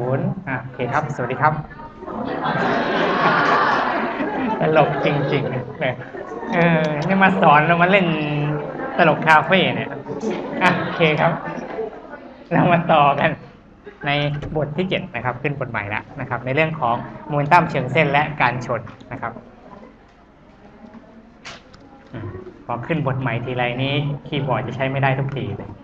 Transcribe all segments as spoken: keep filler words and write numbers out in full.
นย์อ่ะโอเคครับสวัสดีครับตลกจริงๆเลยเออนี่มาสอนเรามาเล่นตลกคาเฟ่เนี่ยอ่ะโอเคครับเรามาต่อกันในบทที่เจ็ดนะครับขึ้นบทใหม่แล้วนะครับในเรื่องของโมเมนตัมเชิงเส้นและการชนนะครับพอขึ้นบทใหม่ทีไรนี้คีย์บอร์ดจะใช้ไม่ได้ทุกทีเลย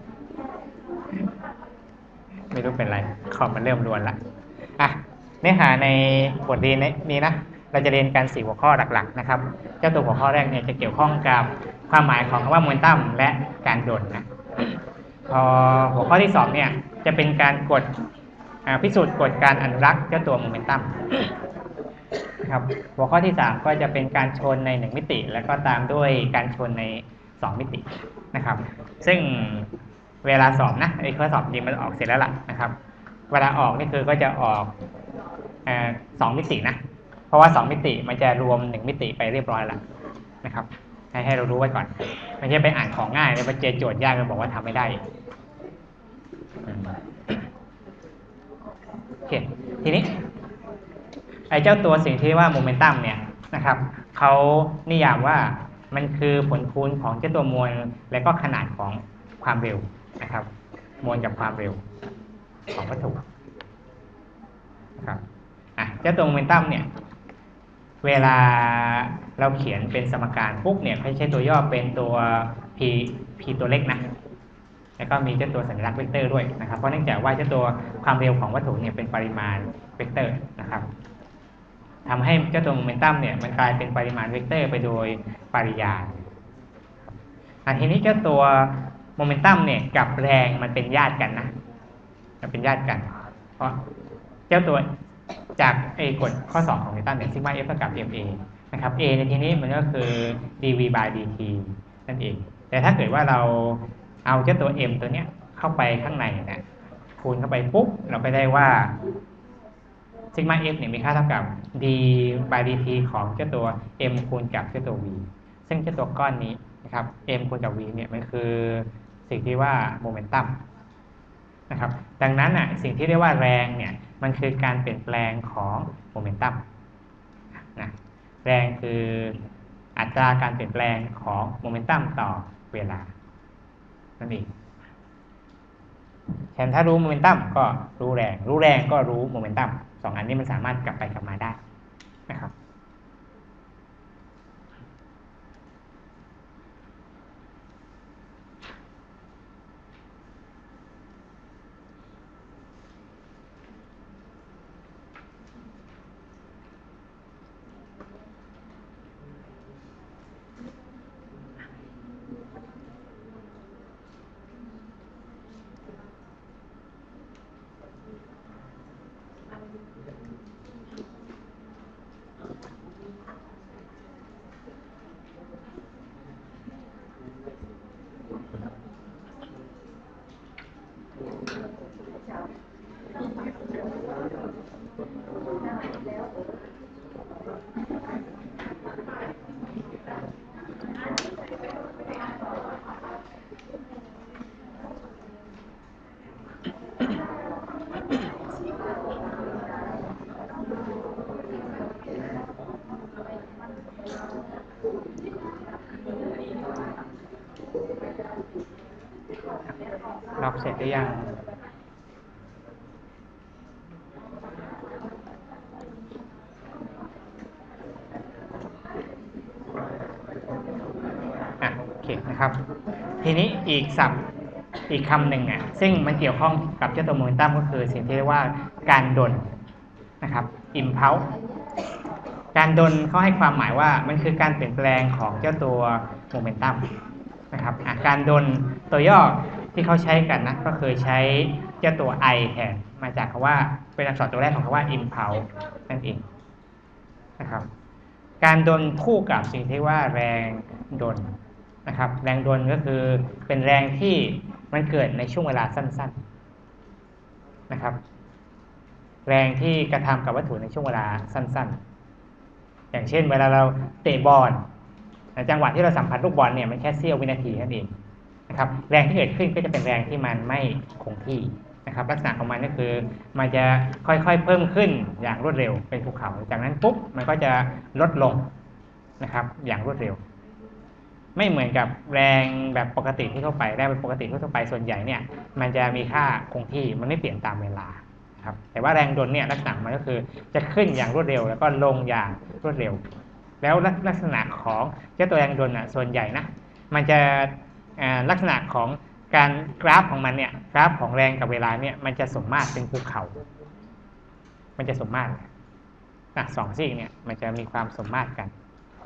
ไม่รู้เป็นไรคอมมันเริ่มรวนละอ่ะเนื้อหาในบทเรียนนี้นะเราจะเรียนกันสี่หัวข้อหลักๆนะครับเจ้าตัวหัวข้อแรกเนี่ยจะเกี่ยวข้องกับความหมายของคำว่าโมเมนตัมและการโดดนะพอหัวข้อที่สองเนี่ยจะเป็นการกดพิสูจน์กฎการอนุรักษ์เจ้าตัวโมเมนตัมครับหัวข้อที่สามก็จะเป็นการชนในหนึ่งมิติแล้วก็ตามด้วยการชนในสองมิตินะครับซึ่งเวลาสอบนะไอ้ข้อสอบจริงมันออกเสร็จแล้วล่ะนะครับเวลาออกนี่คือก็จะออกสองมิตินะเพราะว่าสองมิติมันจะรวมหนึ่งมิติไปเรียบร้อยแล้วนะครับให้ให้เรารู้ไว้ก่อนไม่ใช่ไปอ่านของง่ายแล้วมาเจอโจทย์ยากแล้วบอกว่าทำไม่ได้โอเคทีนี้ไอ้เจ้าตัวสิ่งที่ว่าโมเมนตัมเนี่ยนะครับเขานิยามว่ามันคือผลคูณของเจ้าตัวมวลและก็ขนาดของความเร็วนะครับมวลกับความเร็วของวัตถุนะครับอ่ะเจ้าตัวโมเมนตัมเนี่ยเวลาเราเขียนเป็นสมการปุ๊บเนี่ยเขาใช้ตัวย่อเป็นตัว p p ตัวเล็กนะแล้วก็มีเจ้าตัวสัญลักษณ์เวกเตอร์ด้วยนะครับเพราะเนื่องจากว่าเจ้าตัวความเร็วของวัตถุเนี่ยเป็นปริมาณเวกเตอร์นะครับทำให้เจ้าตัวโมเมนตัมเนี่ยมันกลายเป็นปริมาณเวกเตอร์ไปโดยปริยายอันทีนี้เจ้าตัวโมเมนตัมเนี่ยกับแรงมันเป็นญาติกันนะมันเป็นญาติกันเพราะเจ้าตัวจากไอ้กฎข้อสองของนิวตันเนี่ยซิกมา f เท่ากับ ma นะครับ a ในที่นี้มันก็คือ dv by dt นั่นเองแต่ถ้าเกิดว่าเราเอาเจ้าตัว m ตัวเนี้ยเข้าไปข้างในนะคูณเข้าไปปุ๊บเราก็ได้ว่าซิกมา f เนี่ยมีค่าเท่ากับ d by dt ของเจ้าตัว m คูณกับเจ้าตัว v ซึ่งเจ้าตัวก้อนนี้นะครับ m คูณกับ v เนี่ยมันคือสิ่งที่ว่าโมเมนตัมนะครับดังนั้นอ่ะสิ่งที่เรียกว่าแรงเนี่ยมันคือการเปลี่ยนแปลงของโมเมนตัมนะแรงคืออัตราการเปลี่ยนแปลงของโมเมนตัมต่อเวลานั่นเองแทนถ้ารู้โมเมนตัมก็รู้แรงรู้แรงก็รู้โมเมนตัมสองอันนี้มันสามารถกลับไปกลับมาได้นะครับรอบเสร็จหรือยังอ่ะโอเคนะครับทีนี้อีกศัพท์อีกคำหนึ่งอ่ะซึ่งมันเกี่ยวข้องกับเจ้าตัวโมเมนตัมก็คือสิ่งที่เรียกว่าการดลนะครับ impulse การดลเขาให้ความหมายว่ามันคือการเปลี่ยนแปลงของเจ้าตัวโมเมนตัมนะครับการดลตัวย่อที่เขาใช้กันนะก็คือใช้เจ้าตัว i แทนมาจากคำว่าเป็นอักษรตัวแรกของคำว่า impulse นั่นเองนะครับการดลคู่กับสิ่งที่ว่าแรงดลนะครับแรงดลก็คือเป็นแรงที่มันเกิดในช่วงเวลาสั้นๆนะครับแรงที่กระทำกับวัตถุในช่วงเวลาสั้นๆอย่างเช่นเวลาเราเตะบอลจังหวะที่เราสัมผัสลูกบอลเนี่ยมันแค่เสี้ยววินาทีนั่นเองนะครับแรงที่เกิดขึ้นก็จะเป็นแรงที่มันไม่คงที่นะครับลักษณะของมันก็คือมันจะค่อยๆเพิ่มขึ้นอย่างรวดเร็วเป็นภูเขาจากนั้นปุ๊บมันก็จะลดลงนะครับอย่างรวดเร็วไม่เหมือนกับแรงแบบปกติที่ทั่วไปแรงเป็นปกติทั่วไปส่วนใหญ่เนี่ยมันจะมีค่าคงที่มันไม่เปลี่ยนตามเวลาครับแต่ว่าแรงดลเนี่ยลักษณะมันก็คือจะขึ้นอย่างรวดเร็วแล้วก็ลงอย่างรวดเร็วแล้วลักษณะของเจ้าตัวแรงดลน่ะส่วนใหญ่นะมันจะลักษณะของการกราฟของมันเนี่ยกราฟของแรงกับเวลาเนี่ยมันจะสมมาตรเป็นภูเขามันจะสมมาตรนะสองซีกเนี่ยมันจะมีความสมมาตรกัน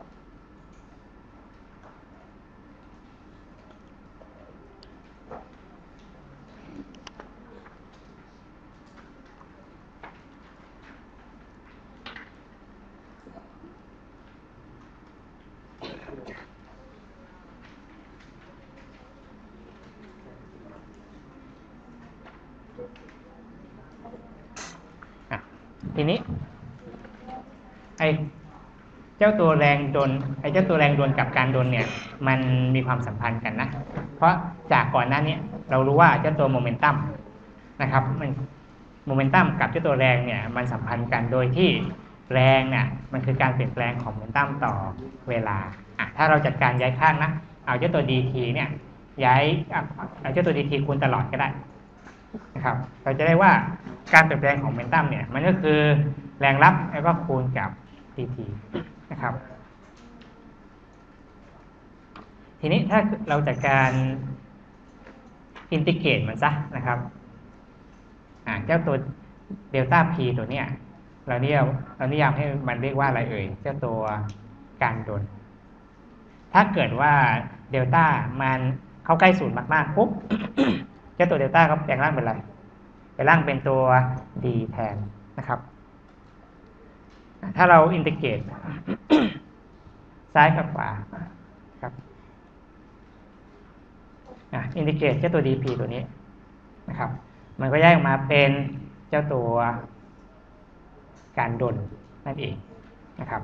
ทีนี้ไอเจ้าตัวแรงดลไอเจ้าตัวแรงดลกับการดลเนี่ยมันมีความสัมพันธ์กันนะเพราะจากก่อนหน้านี้เรารู้ว่าเจ้าตัวโมเมนตัมนะครับมันโมเมนตัมกับเจ้าตัวแรงเนี่ยมันสัมพันธ์กันโดยที่แรงเนี่ยมันคือการเปลี่ยนแปลงของโมเมนตัมต่อเวลาอ่ะถ้าเราจัดการย้ายข้างนะเอาเจ้าตัว dt เนี่ยย้ายเอาเจ้าตัว dt คูณตลอดก็ได้นะครับเราจะได้ว่าการเปลี่ยนแปลงของโมเมนตัมเนี่ยมันก็คือแรงรับแล้วก็คูณกับ dt นะครับทีนี้ถ้าเราจัดการอินทิเกรตมันซะนะครับเจ้าตัวเดลต้า p ตัวเนี้ยเราเรียกเรานิยามให้มันเรียกว่าอะไรเอ่ยเจ้าตัวการดลถ้าเกิดว่าเดลต้ามันเข้าใกล้ศูนย์มากๆปุ๊บ เจ้าตัวเดลต้าก็แปลงร่างเป็นอะไรแปลงร่างเป็นตัว d แทนนะครับถ้าเราอินทิเกรต ซ้ายกับขวาครับอินทิเกรตเจ้าตัว dp ตัวนี้นะครับมันก็แยกออกมาเป็นเจ้าตัวการดลนั่นเองนะครับ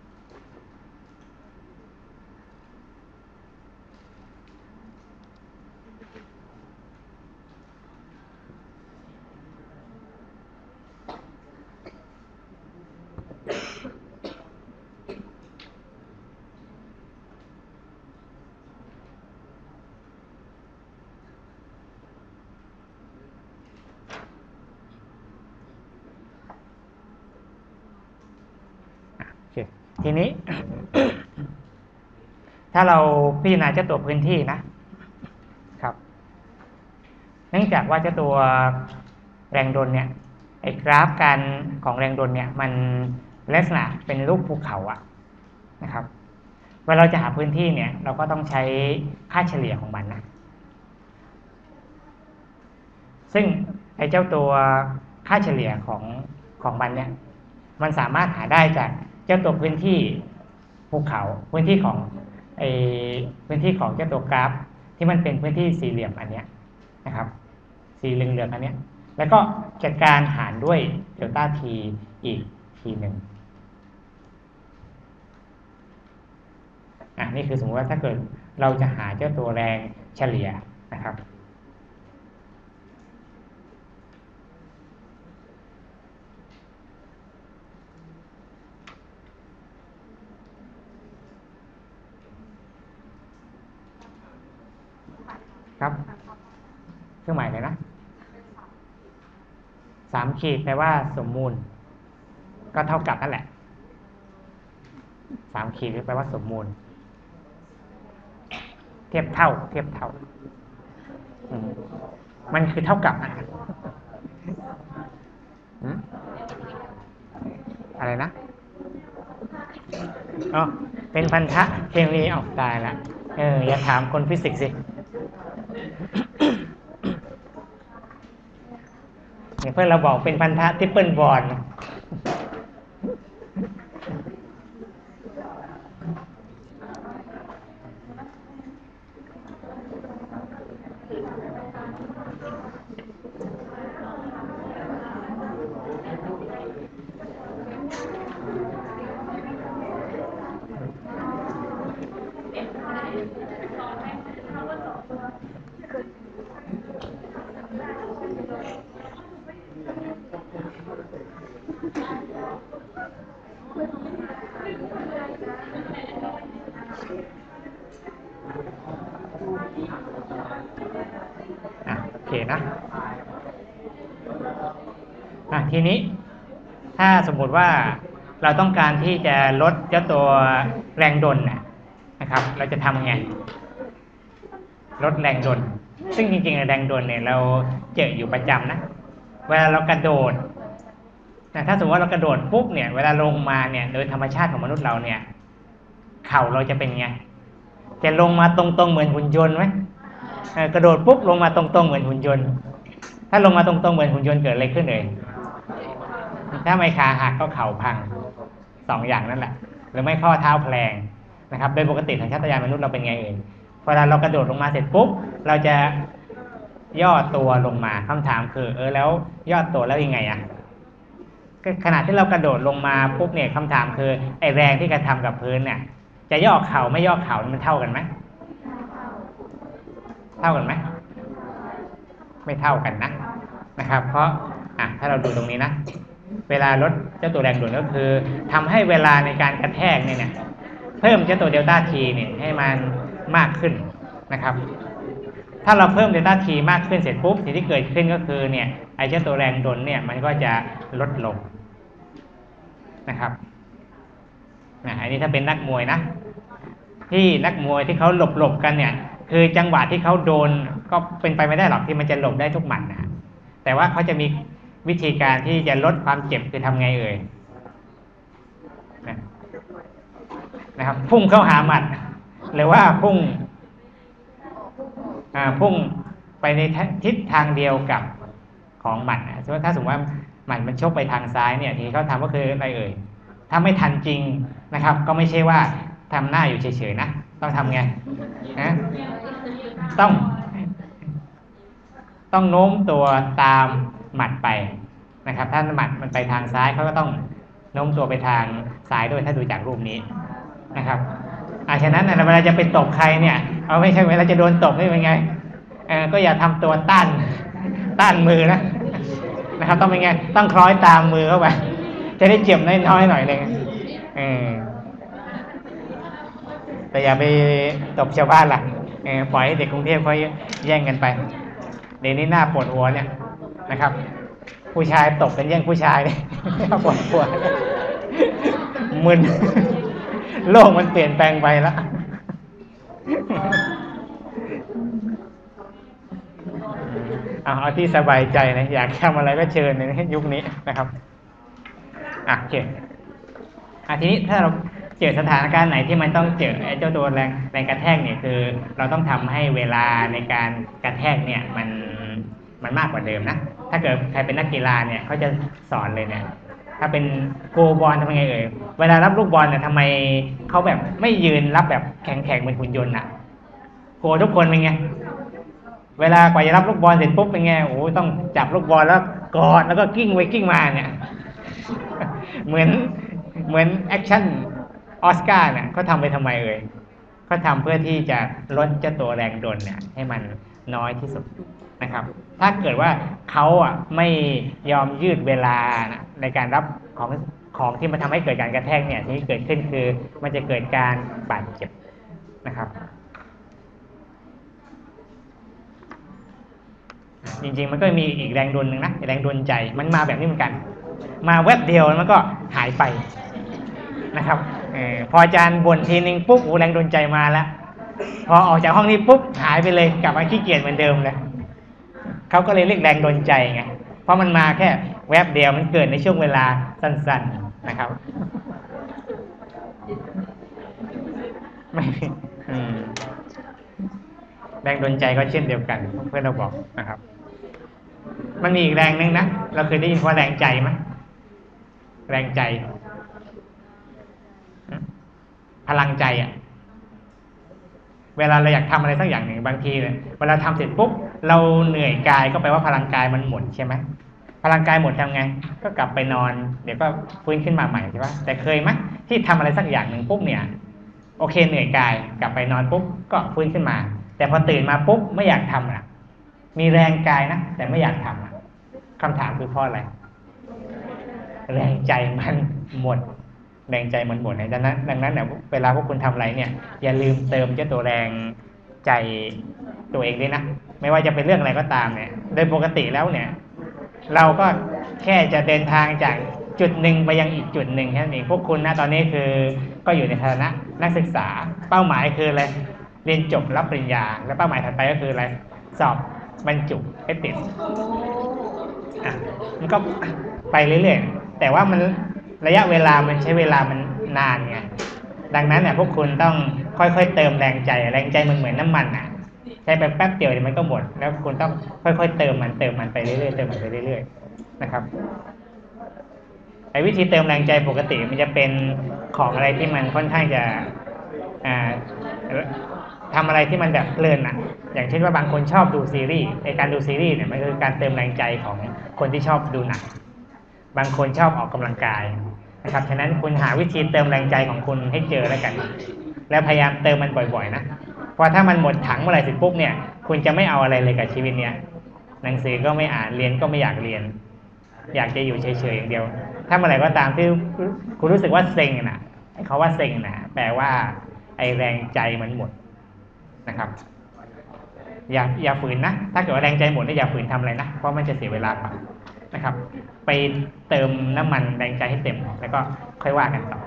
ทีนี้ ถ้าเราพิจารณาเจ้าตัวพื้นที่นะครับเนื่องจากว่าเจ้าตัวแรงดลเนี่ยไอ้กราฟการของแรงดลเนี่ยมันลักษณะเป็นรูปภูเขาอะนะครับเวลาเราจะหาพื้นที่เนี่ยเราก็ต้องใช้ค่าเฉลี่ยของมันนะซึ่งไอ้เจ้าตัวค่าเฉลี่ยของของมันเนี่ยมันสามารถหาได้จากเจ้าตัวพื้นที่ภูเขาพื้นที่ของไอพื้นที่ของเจ้าตัวกราฟที่มันเป็นพื้นที่สี่เหลี่ยมอันเนี้ยนะครับสีเหลืองๆอันเนี้ยแล้วก็จัดการหารด้วยเดลต้า t อีกทีหนึ่งอ่ะนี่คือสมมติว่าถ้าเกิดเราจะหาเจ้าตัวแรงเฉลี่ยนะครับครับเครื่องหมายอะไรนะสามขีดแปลว่าสมมูลก็เท่ากับนั่นแหละสามขีดแปลว่าสมมูลเทียบเท่าเทียบเท่ามันคือเท่ากับอะไรนะอ๋อเป็นพันธะเคมีออกตายละเอออย่าถามคนฟิสิกส์สิเพื่อนเราบอกเป็นพันธะทริปเปิลบอนด์ๆนะอ่ะทีนี้ถ้าสมมุติว่าเราต้องการที่จะลดเจ้าตัวแรงดลนะครับเราจะทำไงลดแรงดลซึ่งจริงๆแรงดลเนี่ยเราเจออยู่ประจำนะเวลาเรากระโดดแต่ถ้าสมมติว่าเรากระโดดปุ๊บเนี่ยเวลาลงมาเนี่ยโดยธรรมชาติของมนุษย์เราเนี่ยเข่าเราจะเป็นไงจะลงมาตรงๆเหมือนหุ่นยนต์ไหมกระโดดปุ๊บลงมาตรงๆเหมือนหุ่นยนต์ถ้าลงมาตรงๆเหมือนหุ่นยนต์เกิดอะไรขึ้นเลยถ้าไม่ขาหักก็เข่าพังสองอย่างนั่นแหละหรือไม่ข้อเท้าแพลงนะครับโดยปกติสัญชาตญาณมนุษย์เราเป็นไงเองเวลาเรากระโดดลงมาเสร็จปุ๊บเราจะย่อตัวลงมาคำถามคือเออแล้วย่อตัวแล้วยังไงอ่ะขณะที่เรากระโดดลงมาปุ๊บเนี่ยคำถามคือไอแรงที่กระทำกับพื้นเนี่ยจะย่อเข่าไม่ย่อเข่ามันเท่ากันไหมเท่ากันไหมไม่เท่ากันนะนะครับเพราะอ่ะถ้าเราดูตรงนี้นะเวลาลดเจ้าตัวแรงดูดก็คือทำให้เวลาในการกระแทกเนี่ยเพิ่มเจ้าตัวเดลต้าทีเนี่ยให้มันมากขึ้นนะครับถ้าเราเพิ่มเดลต้าทีมากขึ้นเสร็จปุ๊บสิ่งที่เกิดขึ้นก็คือเนี่ยไอ้เจ้าตัวแรงดลเนี่ยมันก็จะลดลงนะครับนะอันนี้ถ้าเป็นนักมวยนะที่นักมวยที่เขาหลบหลบกันเนี่ยคือจังหวะที่เขาโดนก็เป็นไปไม่ได้หรอกที่มันจะหลบได้ทุกหมัดนะแต่ว่าเขาจะมีวิธีการที่จะลดความเจ็บคือทำไงเอ่ยนะครับพุ่งเข้าหาหมัดหรือว่าพุ่งอ่าพุ่งไปในทิศทางเดียวกับของหมัดนะถ้าสมมติว่าหมัดมันชกไปทางซ้ายเนี่ยทีเขาทำก็คืออะไรเอ่ยถ้าไม่ทันจริงนะครับก็ไม่ใช่ว่าทำหน้าอยู่เฉยๆนะต้องทำไงนะต้องต้องโน้มตัวตามหมัดไปนะครับถ้าหมัดมันไปทางซ้ายเขาก็ต้องโน้มตัวไปทางซ้ายด้วยถ้าดูจากรูปนี้นะครับอ่าฉะนั้นเวลาจะไปตบใครเนี่ยเอาไม่ใช่เวลาจะโดนตบนี่เป็นไงเออก็อย่าทำตัวต้านต้านมือนะนะครับต้องเป็นไงต้องคล้อยตามมือเข้าไปจะได้เจ็บน้อยๆหน่อยนึงเออแต่อย่าไปตบชาวบ้านล่ะเออปล่อยให้เด็กกรุงเทพเขาแย่งกันไปเดี๋ยวนี้หน้าปวดหัวเนี่ยนะครับผู้ชายตบกันแย่งผู้ชายเลยปวดหัวมึนโลกมันเปลี่ยนแปลงไปแล้วเอาเอาที่สบายใจนะอยากทำอะไรก็เชิญในยุคนี้นะครับอ่ะโอเคอ่ะทีนี้ถ้าเราเจอสถานการณ์ไหนที่มันต้องเจอไอ้เจ้าตัวแรงแรงกระแทกเนี่ยคือเราต้องทำให้เวลาในการกระแทกเนี่ยมันมันมากกว่าเดิมนะถ้าเกิดใครเป็นนักกีฬาเนี่ยเขาจะสอนเลยเนี่ยถ้าเป็นโกบอลทำยังไงเอ่ยเวลารับลูกบอลเนี่ยทำไมเขาแบบไม่ยืนรับแบบแข็งๆเหมือนหุ่นยนต์อ่ะโกทุกคนเป็นไงเวลากว่าจะรับลูกบอลเสร็จปุ๊บเป็นไงโอ้ต้องจับลูกบอลแล้วกอดแล้วก็กิ้งไปกิ้งมาเนี่ยเหมือนเหมือนแอคชั่นออสการ์เนี่ยเขาทำไปทำไมเอ่ยเขาทำเพื่อที่จะลดเจ้าตัวแรงดลเนี่ยให้มันน้อยที่สุดนะครับถ้าเกิดว่าเขาอ่ะไม่ยอมยืดเวลานะในการรับของของที่มันทำให้เกิดการกระแทกเนี่ยที่เกิดขึ้นคือมันจะเกิดการบาดเจ็บนะครับจริงๆมันก็มีอีกแรงดลหนึ่งนะแรงดลใจมันมาแบบนี้เหมือนกันมาแวบเดียวมันก็หายไปนะครับเออพออาจารย์บ่นทีนึงปุ๊บโอ้แรงดลใจมาแล้วพอออกจากห้องนี้ปุ๊บหายไปเลยกลับมาขี้เกียจเหมือนเดิมเลยเขาก็เลยเรียกแรงดลใจไงเพราะมันมาแค่แวบเดียวมันเกิดในช่วงเวลาสั้นๆนะครับไม่แรงดลใจก็เช่นเดียวกันเพื่อนเราบอกนะครับมันมีอีกแรงนึงนะเราเคยได้ยินว่าแรงใจไหมแรงใจพลังใจอ่ะเวลาเราอยากทำอะไรสักอย่างหนึ่งบางทีเนี่ยเวลาทำเสร็จปุ๊บเราเหนื่อยกายก็แปลว่าพลังกายมันหมดใช่ไหมพลังกายหมดทำไงก็กลับไปนอนเดี๋ยวก็ฟื้นขึ้นมาใหม่ใช่ปะแต่เคยไหมที่ทำอะไรสักอย่างหนึ่งปุ๊บเนี่ยโอเคเหนื่อยกายกลับไปนอนปุ๊บก็ฟื้นขึ้นมาแต่พอตื่นมาปุ๊บไม่อยากทำอ่ะมีแรงกายนะแต่ไม่อยากทำอ่ะคำถามคือเพราะอะไรแรงใจมันหมดแรงใจมันหมดดังนั้นดังนั้นเนี่ยเวลาพวกคุณทำอะไรเนี่ยอย่าลืมเติมเจ้าตัวแรงใจตัวเองด้วยนะไม่ว่าจะเป็นเรื่องอะไรก็ตามเนี่ยโดยปกติแล้วเนี่ยเราก็แค่จะเดินทางจากจุดหนึ่งไปยังอีกจุดหนึ่งแค่นี้พวกคุณนะตอนนี้คือก็อยู่ในฐานะนักศึกษาเป้าหมายคืออะไรเรียนจบรับปริญญาและเป้าหมายถัดไปก็คืออะไรสอบบรรจุให้ติดอ่ะมันก็ไปเรื่อยๆแต่ว่ามันระยะเวลามันใช้เวลามันนานไงดังนั้นเนี่ยพวกคุณต้องค่อยๆเติมแรงใจแรงใจมันเหมือนน้ำมันอ่ะใช้ไปแป๊บเดียวเดี๋ยวมันก็หมดแล้วคุณต้องค่อยๆเติมมันเติมมันไปเรื่อยๆเติมมันไปเรื่อยๆนะครับไอ้วิธีเติมแรงใจปกติมันจะเป็นของอะไรที่มันค่อนข้างจะอ่าทำอะไรที่มันแบบเพลินอ่ะอย่างเช่นว่าบางคนชอบดูซีรีส์ในการดูซีรีส์เนี่ยมันคือการเติมแรงใจของคนที่ชอบดูหนังบางคนชอบออกกำลังกายนะครับฉะนั้นคุณหาวิธีเติมแรงใจของคุณให้เจอแล้วกันแล้วพยายามเติมมันบ่อยๆนะเพราะถ้ามันหมดถังเมื่อไหร่เสร็จปุ๊บเนี่ยคุณจะไม่เอาอะไรเลยกับชีวิตเนี้ยหนังสือก็ไม่อ่านเรียนก็ไม่อยากเรียนอยากจะอยู่เฉยๆอย่างเดียวถ้าเมื่อไหร่ก็ตามที่คุณรู้สึกว่าเซ็งนะเขาว่าเซ็งนะแปลว่าไอแรงใจมันหมดนะครับอย่าอย่าฝืนนะถ้าเกิดว่าแรงใจหมดเนี่ยอย่าฝืนทำอะไรนะเพราะมันจะเสียเวลาเปล่านะครับไปเติมน้ำมันแรงใจให้เต็มแล้วก็ค่อยว่ากันต่อ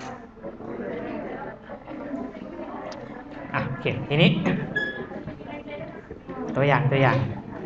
อ่ะโอเคทีนี้ตัวอย่างตัวอย่าง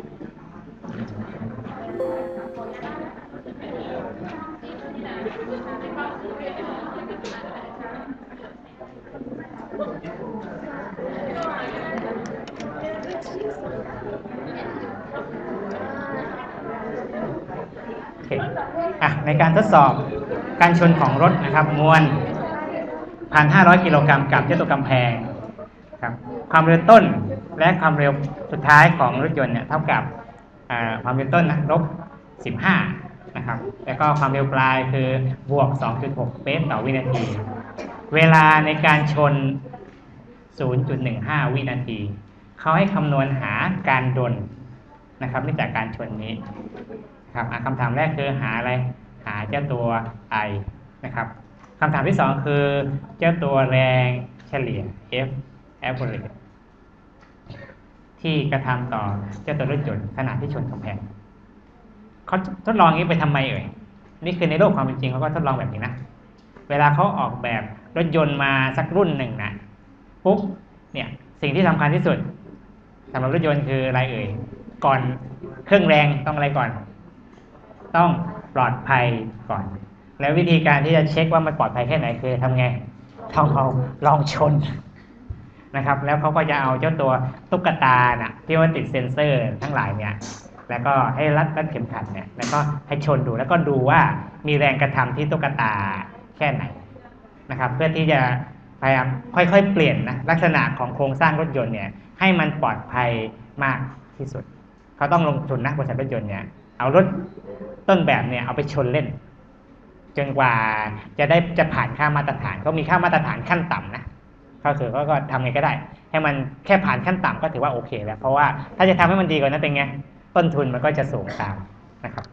อ่ะในการทดสอบการชนของรถนะครับมวล หนึ่งพันห้าร้อย กิโลกรัมกับเจ้าตัวกำแพงครับความเร็วต้นและความเร็วสุดท้ายของรถยนต์เนี่ยเท่ากับความเร็วต้นนะลบสิบห้านะครับแล้วก็ความเร็วปลายคือบวก สองจุดหก เมตรต่อวินาทีเวลาในการชน ศูนย์จุดหนึ่งห้า วินาทีเขาให้คำนวณหาการดลนะครับนี่จากการชนนี้ครับคำถามแรกคือหาอะไรหาเจ้าตัว I นะครับคำถามที่สองคือเจ้าตัวแรงเฉลี่ย F average ที่กระทำต่อเจ้าตัวรถยนต์ขณะที่ชนกำแพงเขาทดลองนี้ไปทำไมเอ่ยนี่คือในโลกความเป็นจริงเขาก็ทดลองแบบนี้นะเวลาเขาออกแบบรถยนต์มาสักรุ่นหนึ่งนะปุ๊บเนี่ยสิ่งที่สำคัญที่สุดสำหรับรถยนต์คืออะไรเอ่ยก่อนเครื่องแรงต้องอะไรก่อนต้องปลอดภัยก่อนแล้ววิธีการที่จะเช็คว่ามันปลอดภัยแค่ไหนคือทำไงต้องเอาลองชนนะครับแล้วเขาก็จะเอาเจ้าตัวตุ๊กตาน่ะที่ว่าติดเซ็นเซอร์ทั้งหลายเนี่ยแล้วก็ให้รัดรัดเข็มขัดเนี่ยแล้วก็ให้ชนดูแล้วก็ดูว่ามีแรงกระทำที่ตุ๊กตาแค่ไหนนะครับเพื่อที่จะพยายามค่อยๆเปลี่ยนนะลักษณะของโครงสร้างรถยนต์เนี่ยให้มันปลอดภัยมากที่สุดเขาต้องลงทุนนะบริษัทรถยนต์เนี่ยเอารถต้นแบบเนี่ยเอาไปชนเล่นจนกว่าจะได้จะผ่านค่ามาตรฐานเขามีค่ามาตรฐานขั้นต่ำนะก็คือเขาก็ทำไงก็ได้ให้มันแค่ผ่านขั้นต่ำก็ถือว่าโอเคแล้วเพราะว่าถ้าจะทำให้มันดีกว่านั้นเป็นไงต้นทุนมันก็จะสูงตามนะครับ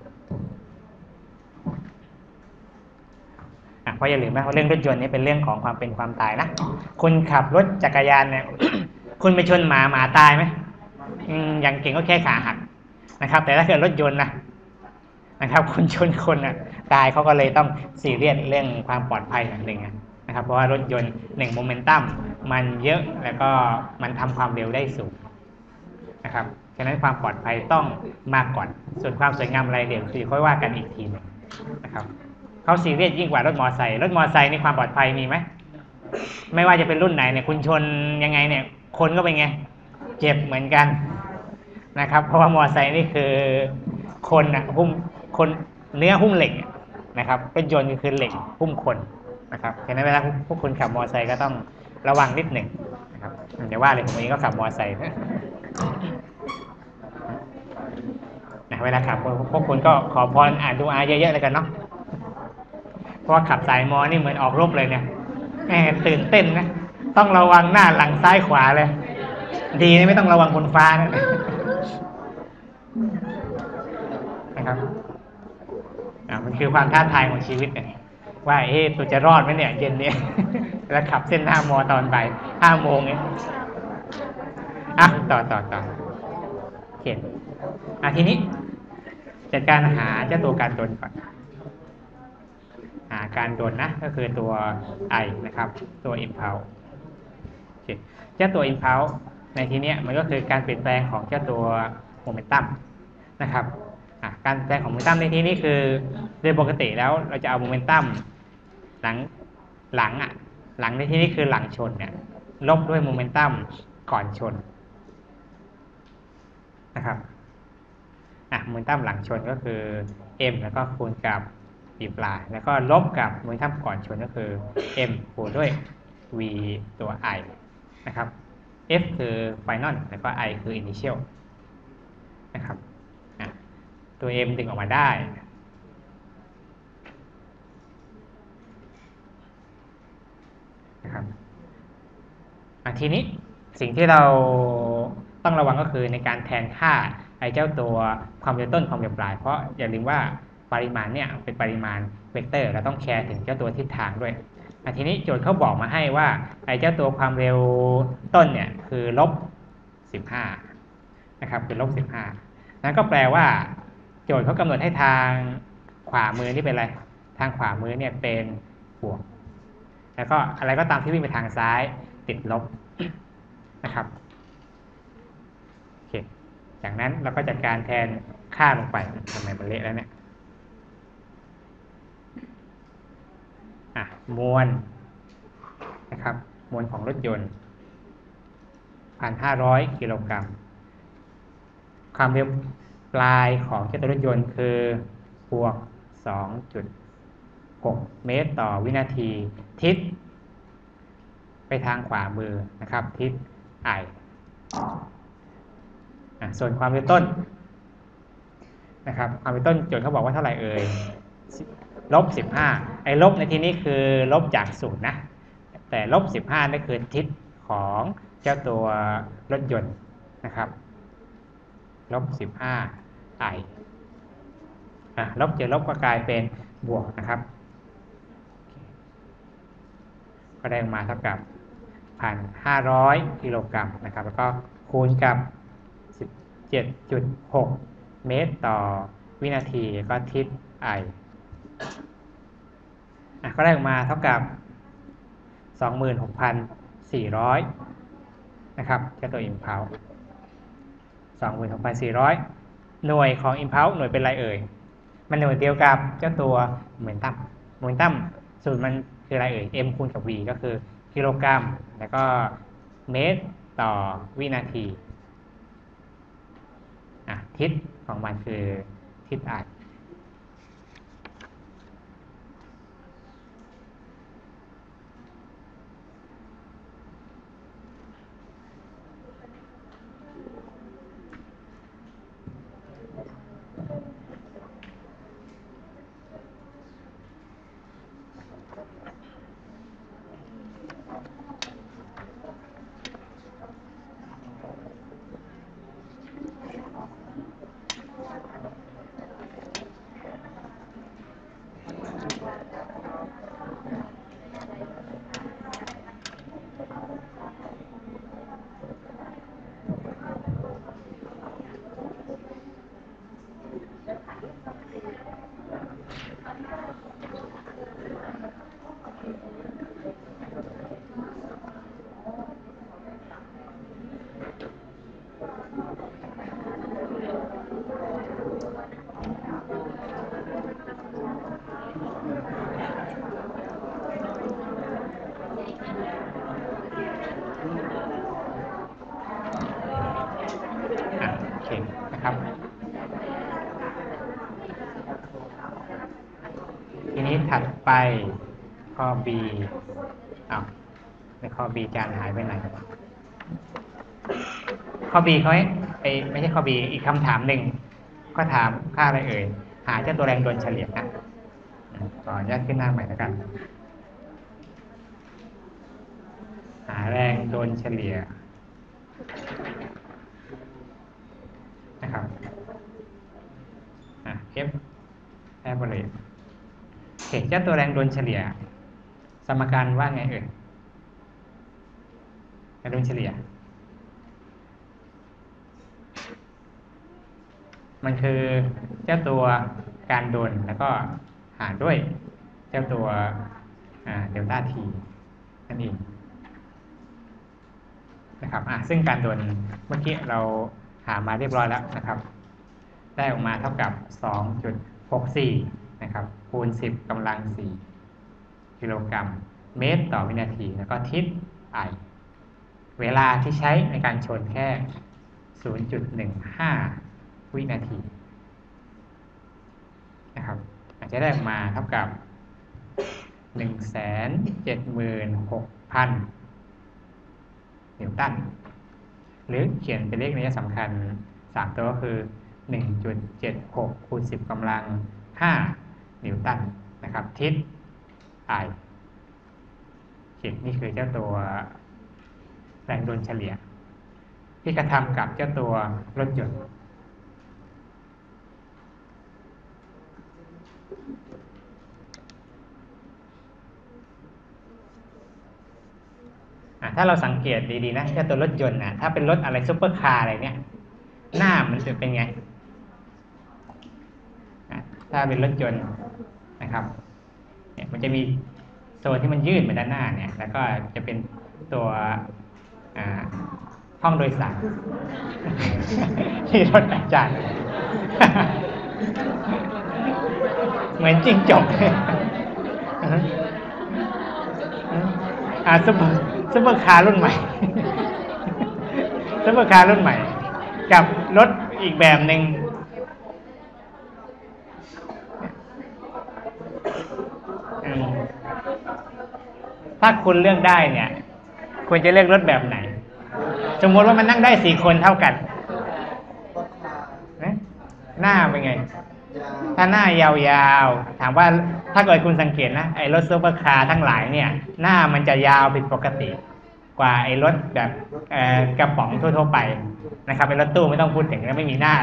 เพราะอย่าลืมนะว่าเรื่องรถยนต์นี่เป็นเรื่องของความเป็นความตายนะคุณขับรถจักรยานเนี่ย คุณไปชนหมาหมาตายไหมอย่างเก่งก็แค่ขาหักนะครับแต่ถ้าเกิดรถยนต์นะนะครับคุณชนคนอ่ะตายเขาก็เลยต้องซีเรียสเรื่องความปลอดภัยอย่างหนึ่งนะครับเพราะว่ารถยนต์หนึ่งโมเมนตัมมันเยอะแล้วก็มันทำความเร็วได้สูงนะครับฉะนั้นความปลอดภัยต้องมาก่อนส่วนความสวยงามอะไรเดี๋ยวคือค่อยว่ากันอีกทีนึงนะครับเขาซีเรียสยิ่งกว่ารถมอเตอร์ไซค์รถมอเตอร์ไซค์นี่ความปลอดภัยมีไหมไม่ว่าจะเป็นรุ่นไหนเนี่ยคุณชนยังไงเนี่ยคนก็เป็นไงเจ็บเหมือนกันนะครับเพราะว่ามอเตอร์ไซค์นี่คือคนอ่ะหุ้มคนเนื้อหุ้มเหล็กนะครับรถยนต์ก็คือเหล็กหุ้มคนนะครับฉะนั้นเวลาพวกคุณขับมอเตอร์ไซค์ก็ต้องระวังนิดหนึ่งนะครับอย่าว่าเลยผมเองก็ขับมอเตอร์ไซค์นะเวลาขับพวกคุณก็ขอพรอ่านดูอาเยอะๆเลยกันเนาะเพราะว่าขับสายมอนี่เหมือนออกรบเลยเนี่ยแหมตื่นเต้นนะต้องระวังหน้าหลังซ้ายขวาเลยดีนะไม่ต้องระวังบนฟ้านะนะครับอ่ามันคือความท้าทายของชีวิตเนี่ยว่าเอ๊ะตัวจะรอดไหมเนี่ยเย็นเนี่ยแล้วขับเส้นห้ามอตอนบ่ายห้าโมงเนี่ยอ่ะต่อต่อต่ออ่ะทีนี้จัดการหาเจ้าตัวการดลก่อนหาการดลนะก็คือตัว I นะครับตัว impulse โอเคเจ้าตัว impulse ในที่นี้มันก็คือการเปลี่ยนแปลงของเจ้าตัวโมเมนตัมนะครับการเปลี่ยนแปลงของโมเมนตัมในที่นี้คือโดยปกติแล้วเราจะเอาโมเมนตัมหลังหลังอ่ะหลังในที่นี้คือหลังชนเนี่ยลบด้วยโมเมนตัมก่อนชนนะครับอ่ะโมเมนตัมหลังชนก็คือ m แล้วก็คูณกับ v ปลายแล้วก็ลบกับโมเมนตัมก่อนชนก็คือ m คูณด้วย v ตัว i นะครับ f คือ final แล้วก็ i คือ initial นะครับอ่ะตัว m ดึงออกมาได้นะครับอ่ะทีนี้สิ่งที่เราต้องระวังก็คือในการแทนค่าไอ้เจ้าตัวความเร็วต้นความเร็วปลายเพราะอย่าลืมว่าปริมาณเนี่ยเป็นปริมาณเวกเตอร์เราต้องแคร์ถึงเจ้าตัวทิศทางด้วยอ่ะทีนี้โจทย์เขาบอกมาให้ว่าไอ้เจ้าตัวความเร็วต้นเนี่ยคือลบสิบห้านะครับคือลบสิบห้านั่นก็แปลว่าโจทย์เขากำหนดให้ทางขวามือนี่เป็นอะไรทางขวามือเนี่ยเป็นบวกแล้วก็อะไรก็ตามที่วิ่งไปทางซ้ายติดลบนะครับโอเคจากนั้นเราก็จัดการแทนค่าลงไปทำไมมันเละแล้วเนี่ยอ่ะมวลนะครับมวลของรถยนต์ หนึ่งพันห้าร้อย กิโลกรัมความเร็วปลายของเจ้าตัวรถยนต์คือบวก สองจุดหก เมตรต่อวินาทีทิศไปทางขวามือนะครับทิศ i ส่วนความเร็วต้นนะครับความเร็วต้นโจทย์เขาบอกว่าเท่าไหร่เอ่ยลบสิบห้าไอ้ลบในที่นี้คือลบจากศูนย์นะแต่ลบสิบห้านั่นคือทิศของเจ้าตัวรถยนต์นะครับลบสิบห้า i อ่ะลบเจอลบก็กลายเป็นบวกนะครับก็ได้มาเท่ากับ หนึ่งพันห้าร้อย กิโลกรัมนะครับแล้วก็คูณกับ สิบเจ็ดจุดหก เมตรต่อวินาทีก็ทิศ i อ่ะก็ได้ออกมาเท่ากับ สองหมื่นหกพันสี่ร้อย นะครับเจ้าตัว impulse สองหมื่นหกพันสี่ร้อย หน่วยของ impulse หน่วยเป็นไรเอ่ยมันหน่วยเดียวกับเจ้าตัว momentum momentum สูตรมันคืออะไรเอ่ย m คูณกับ v ก็คือกิโลกรัมแล้วก็เมตรต่อวินาทีอ่ะทิศของมันคือทิศ i นะครับทีนี้ถัดไปข้อ B อ้าวในข้อ B จานหายไปไหนข้อ B เขาให้ไม่ใช่ข้อ B อีกคำถามหนึ่งก็ถามค่าอะไรเอ่ยหาเจ้าตัวแรงโดนเฉลี่ยนะขออนุญาตขึ้นหน้าใหม่แล้วกันหาแรงโดนเฉลี่ยนะครับอ่ะ F average เห็นเจ้าตัวแรงโดนเฉลี่ยสมการว่าไงเอ่ยแรงโดนเฉลี่ยมันคือเจ้าตัวการโดนแล้วก็หารด้วยเจ้าตัวเดลต้าทีนั่นเองนะครับอ่ะซึ่งการโดนเมื่อกี้เราหามาเรียบร้อยแล้วนะครับได้ออกมาเท่ากับ สองจุดหกสี่ นะครับคูณสิบกำลังสี่กิโลกรัมเมตรต่อวินาทีแล้วก็ทิศ i เวลาที่ใช้ในการชนแค่ ศูนย์จุดหนึ่งห้า วินาทีนะครับอาจจะได้ออกมาเท่ากับ หนึ่งแสนเจ็ดหมื่นหกพัน นิวตันหรือเขียนเป็นเลขนัยสำคัญสามตัวก็คือ หนึ่งจุดเจ็ดหก คูณสิบกำลังห้า นิวตันนะครับทิศ i ขีดนี่คือเจ้าตัวแรงโดนเฉลี่ยที่กระทำกับเจ้าตัวรถยนต์ถ้าเราสังเกตดีๆนะเจ้าตัวรถยนต์นะถ้าเป็นรถอะไรซุปเปอร์คาร์อะไรเนี่ยหน้ามันจะเป็นไงถ้าเป็นรถยนต์นะครับเนี่ยมันจะมีโซนที่มันยื่นไปด้านหน้าเนี่ยแล้วก็จะเป็นตัวห้องโดยสารที่รถอาจารย์เหมือนจิ้งจกอ่าซุปเปอร์ซุปเปอร์คาร์รุ่นใหม่ซุปเปอร์คาร์รุ่นใหม่กับรถอีกแบบหนึ่งถ้าคุณเลือกได้เนี่ยควรจะเลือกรถแบบไหนสมมติว่ามันนั่งได้สี่คนเท่ากันนะหน้าเป็นไงถ้าหน้ายาวๆถามว่าถ้าเกิดคุณสังเกตนะไอ้รถซุปเปอร์คาร์ทั้งหลายเนี่ยหน้ามันจะยาวผิดปกติกว่าไอ้รถแบบกระป๋องทั่วๆไปนะครับไอ้รถตู้ไม่ต้องพูดถึงแล้วไม่มีหน้า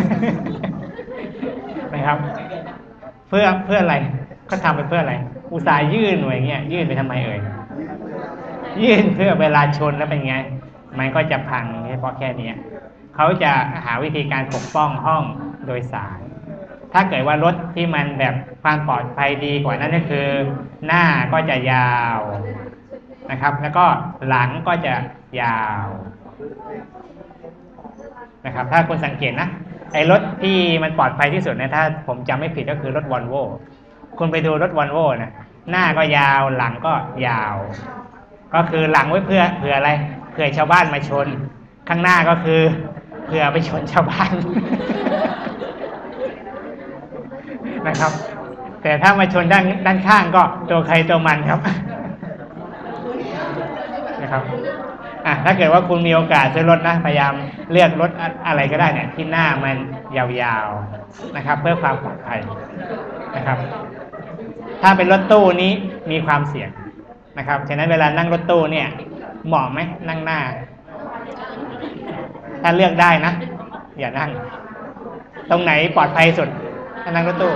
นะครับเพื่อเพื่ออะไรก็ทำไปเพื่ออะไรอุตส่าห์ยื่นหน่วยเงี้ยยื่นไปทำไมเอ่ยยื่นเพื่อเวลาชนแล้วเป็นไงมันก็จะพังเฉพาะแค่นี้เขาจะหาวิธีการปกป้องห้องโดยสารถ้าเกิดว่ารถที่มันแบบความปลอดภัยดีกว่านั้นก็คือหน้าก็จะยาวนะครับแล้วก็หลังก็จะยาวนะครับถ้าคุณสังเกตนะไอ้รถที่มันปลอดภัยที่สุดนะถ้าผมจำไม่ผิดก็คือรถวอลโว่คุณไปดูรถวอลโว่นะหน้าก็ยาวหลังก็ยาวก็คือหลังไว้เพื่อเผื่ออะไรเผื่อชาวบ้านมาชนข้างหน้าก็คือเผื่อไปชนชาวบ้านนะครับแต่ถ้ามาชนด้านด้านข้างก็ตัวใครตัวมันครับนะครับอ่ะถ้าเกิดว่าคุณมีโอกาสซื้อรถนะพยายามเลือกรถอะไรก็ได้เนี่ยที่หน้ามันยาวๆนะครับเพื่อความปลอดภัยนะครับถ้าเป็นรถตู้นี้มีความเสี่ยงนะครับฉะนั้นเวลานั่งรถตู้เนี่ยเหมาะไหมนั่งหน้าถ้าเลือกได้นะอย่านั่งตรงไหนปลอดภัยสุดถ้านั่งรถตู้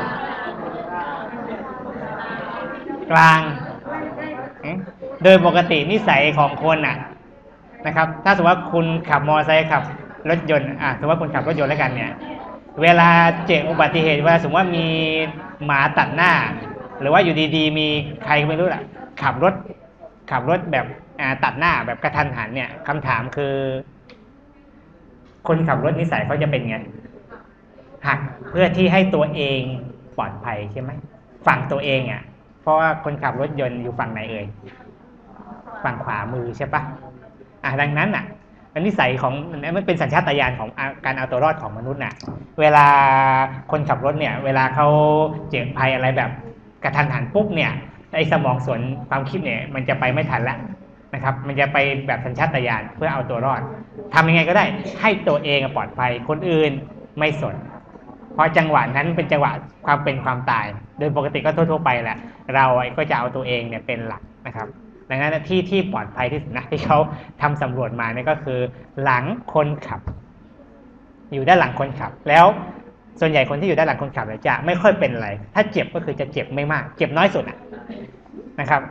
กลางโดยปกตินิสัยของคนน่ะนะครับถ้าสมมติว่าคุณขับมอเตอร์ไซค์ขับรถยนต์อ่ะสมมติว่าคุณขับรถยนต์แล้วกันเนี่ยเวลาเจออุบัติเหตุเวลาสมมติว่ามีหมาตัดหน้าหรือว่าอยู่ดีๆมีใครไม่รู้แหละขับรถขับรถแบบตัดหน้าแบบกระทันหันเนี่ยคำถามคือคนขับรถนิสัยเขาจะเป็นไงหักเพื่อที่ให้ตัวเองปลอดภัยใช่ไหมฝั่งตัวเองอ่ะเพราะว่าคนขับรถยนต์อยู่ฝั่งไหนเอ่ยฝั่งขวามือใช่ปะอ่ะดังนั้นอ่ะนิสัยของมันเป็นสัญชาตญาณของการเอาตัวรอดของมนุษย์น่ะเวลาคนขับรถเนี่ยเวลาเขาเจอภัยอะไรแบบกระทันหันปุ๊บเนี่ยไอ้สมองส่วนความคิดเนี่ยมันจะไปไม่ทันแล้วนะครับมันจะไปแบบสัญชาตญาณเพื่อเอาตัวรอดทำยังไงก็ได้ให้ตัวเองปลอดภัยคนอื่นไม่สนเพราะจังหวะนั้นเป็นจังหวะความเป็นความตายโดยปกติก็ทั่วๆไปแหละเราก็จะเอาตัวเองเนี่ยเป็นหลักนะครับดังนั้นที่ที่ปลอดภัยที่สุดนะที่เขาทำสำรวจมาเนี่ยก็คือหลังคนขับอยู่ด้านหลังคนขับแล้วส่วนใหญ่คนที่อยู่ด้านหลังคนขับจะไม่ค่อยเป็นอะไรถ้าเจ็บก็คือจะเจ็บไม่มากเจ็บน้อยสุดนะครับ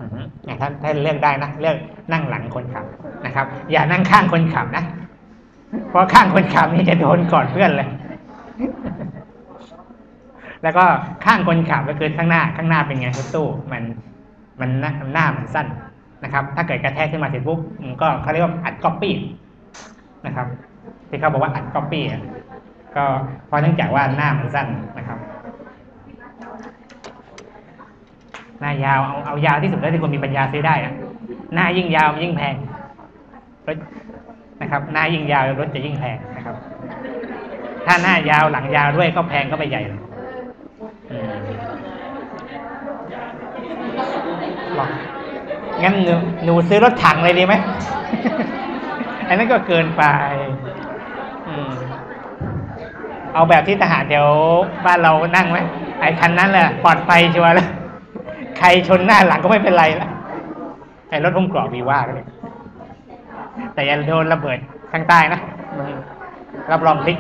ถ้าถ้าเลือกได้นะเลือกนั่งหลังคนขับนะครับอย่านั่งข้างคนขับนะเพราะข้างคนขับนี่จะโดนก่อนเพื่อนเลยแล้วก็ข้างคนขับก็คือข้างหน้าข้างหน้าเป็นไงรถตู้มันมันหน้ามันสั้นนะครับถ้าเกิดกระแทกขึ้นมาเสร็จปุ๊บมันก็เขาเรียกว่าอัดก๊อปปี้นะครับที่เขาบอกว่าอัดก๊อปปี้ก็เพราะเนื่องจากว่าหน้ามันสั้นนะครับหน้ายาวเอาเอายาวที่สุดแล้วที่คนมีปัญญาซื้อได้อะหน้ายิ่งยาวยิ่งแพงรถนะครับหน้ายิ่งยาวรถจะยิ่งแพงนะครับถ้าหน้ายาวหลังยาวด้วยก็แพงก็ไปใหญ่เลยบอกงั้นหนูหนูซื้อรถถังเลยดีไหม อันนั้นก็เกินไปเอาแบบที่ทหารแถวบ้านเรานั่งไหมไอ้คันนั้นแหละปลอดภัยชัวร์แล้วใครชนหน้าหลังก็ไม่เป็นไรแล้วไอ้รถหุ้มเกราะวีว่าเลยแต่อย่าโดนระเบิดข้างใต้นะรับรองพลิก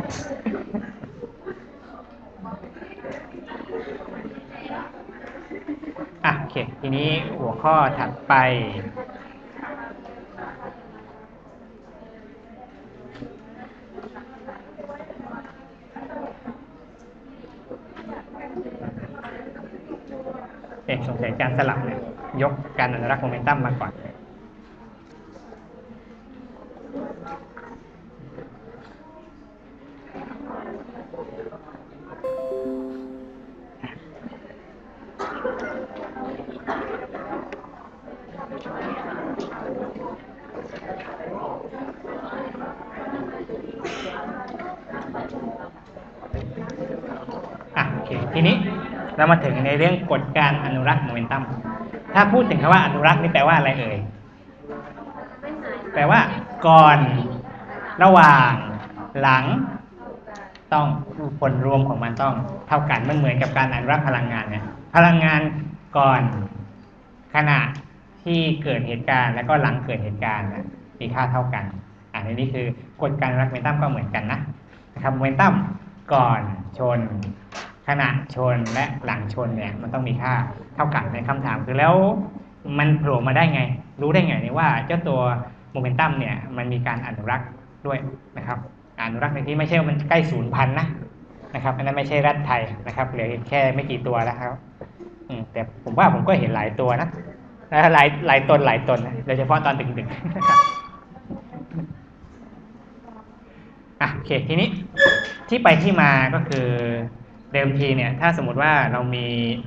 อ่ะโอเคทีนี้หัวข้อถัดไปเอ๊ะสงสัยการสลับเนี่ยยกการอนุรักษ์โมเมนตัมมาก่อนอ่ะโอเคทีนี้เรามาถึงในเรื่องกฎการอนุรักษ์โมเมนตัมถ้าพูดถึงคำว่าอนุรักษ์นี่แปลว่าอะไรเอ่ยแปลว่าก่อนระหว่างหลังต้องผลรวมของมันต้องเท่ากันมันเหมือนกับการอนุรักษ์พลังงานเนี่ยพลังงานก่อนขณะที่เกิดเหตุการณ์แล้วก็หลังเกิดเหตุการณ์นะมีค่าเท่ากันอันนี้คือกฎการอนุรักษ์โมเมนตัมก็เหมือนกันนะนะครับโมเมนตัมก่อนชนขณะชนและหลังชนเนี่ยมันต้องมีค่าเท่ากันในคำถามคือแล้วมันโผล่มาได้ไงรู้ได้ไงเนี่ยว่าเจ้าตัวโมเมนตัมเนี่ยมันมีการอนุรักษ์ด้วยนะครับอนุรักษ์ในที่ไม่ใช่ว่ามันใกล้สูญพันธุ์นะนะครับอันนั้นไม่ใช่รัฐไทยนะครับเหลือแค่ไม่กี่ตัวแล้วครับแต่ผมว่าผมก็เห็นหลายตัวนะหลายหลายตนหลายตนนะโดยเฉพาะตอนดึกๆนะครับอ่ะโอเคทีนี้ที่ไปที่มาก็คือเดิมทีเนี่ยถ้าสมมุติว่าเรามี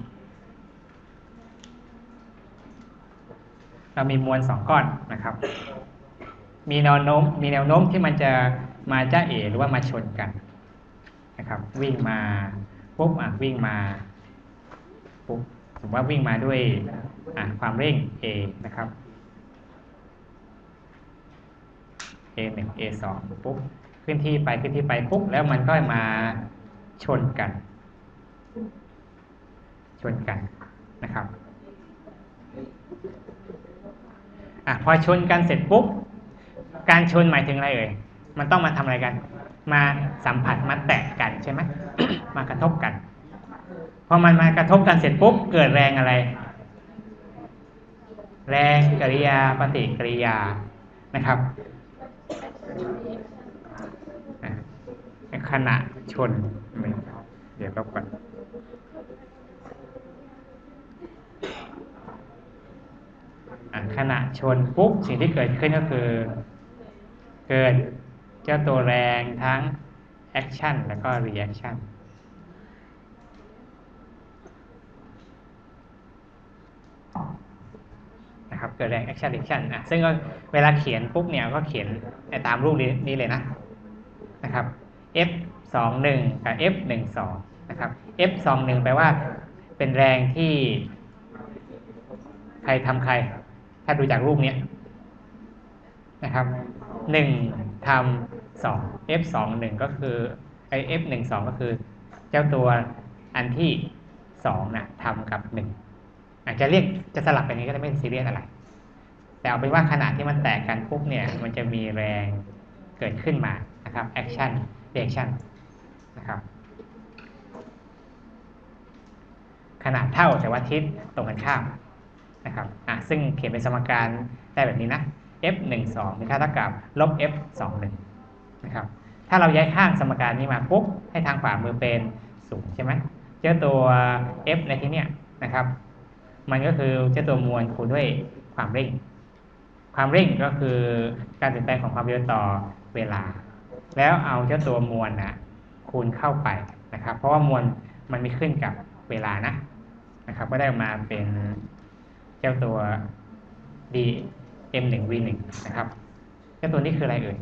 เรามีมวลสองก้อนนะครับมีแนวโน้มมีแนวโน้มที่มันจะมาจ้าเอหรือว่ามาชนกันนะครับวิ่งมาปุ๊บอ่ะวิ่งมาปุ๊บสมมติว่าวิ่งมาด้วยอ่ะความเร่ง a นะครับ เอ หนึ่ง เอ สอง ปุ๊บขึ้นที่ไปขึ้นที่ไปปุ๊บแล้วมันก็มาชนกันชนกันนะครับอ่ะพอชนกันเสร็จปุ๊บการชนหมายถึงอะไรเอ่ยมันต้องมาทำอะไรกันมาสัมผัสมาแตะกันใช่ไหม มากระทบกันพอมันมากระทบกันเสร็จปุ๊บเกิดแรงอะไรแรงกริยาปฏิกิริยานะครับขณะชนเดี๋ยวลบก่อนขณะชนปุ๊บสิ่งที่เกิดขึ้นก็คือเกิดเจ้าตัวแรงทั้งแอคชั่นแล้วก็รีแอคชั่นนะครับเกิดแรงแอคชั่นรีแอคชั่นอ่ะซึ่งก็เวลาเขียนปุ๊บเนี่ยก็เขียนตามรูปนี้เลยนะนะครับ เอฟ สอง หนึ่ง กับ เอฟ หนึ่ง สอง นะครับ เอฟ สอง หนึ่ง แปลว่าเป็นแรงที่ใครทำใครถ้าดูจากรูปนี้นะครับหนึ่งทำสอง เอฟ สอง หนึ่ง ก็คือไอ เอฟ หนึ่ง สอง ก็คือเจ้าตัวอันที่สองนะทำกับหนึ่งอาจจะเรียกจะสลับกันนี้ก็ไม่ซีเรียสอะไรแต่เอาเป็นว่าขณะที่มันแตกกันปุ๊บเนี่ยมันจะมีแรงเกิดขึ้นมานะครับแอคชั่นเรีแอคชั่นนะครับขนาดเท่าแต่ว่าทิศตรงกันข้ามนะครับอ่ะซึ่งเขียนเป็นสมการได้แบบนี้นะ เอฟ หนึ่ง สอง มีค่าเท่ากับลบ เอฟ สอง หนึ่งนะครับถ้าเราย้ายข้างสมการนี้มาปุ๊บให้ทางขวามือเป็นศูนย์ใช่ไหมเจ้าตัว f ในที่เนี้ยนะครับมันก็คือเจ้าตัวมวลคูณด้วยความเร่งความเร่งก็คือการเปลี่ยนแปลงของความเร็วต่อเวลาแล้วเอาเจ้าตัวมวลนะคูณเข้าไปนะครับเพราะว่ามวลมันมีขึ้นกับเวลานะนะครับก็ได้มาเป็นเจ้าตัว d m หนึ่ง v หนึ่งนะครับเจ้าตัวนี้คืออะไรเอ่ย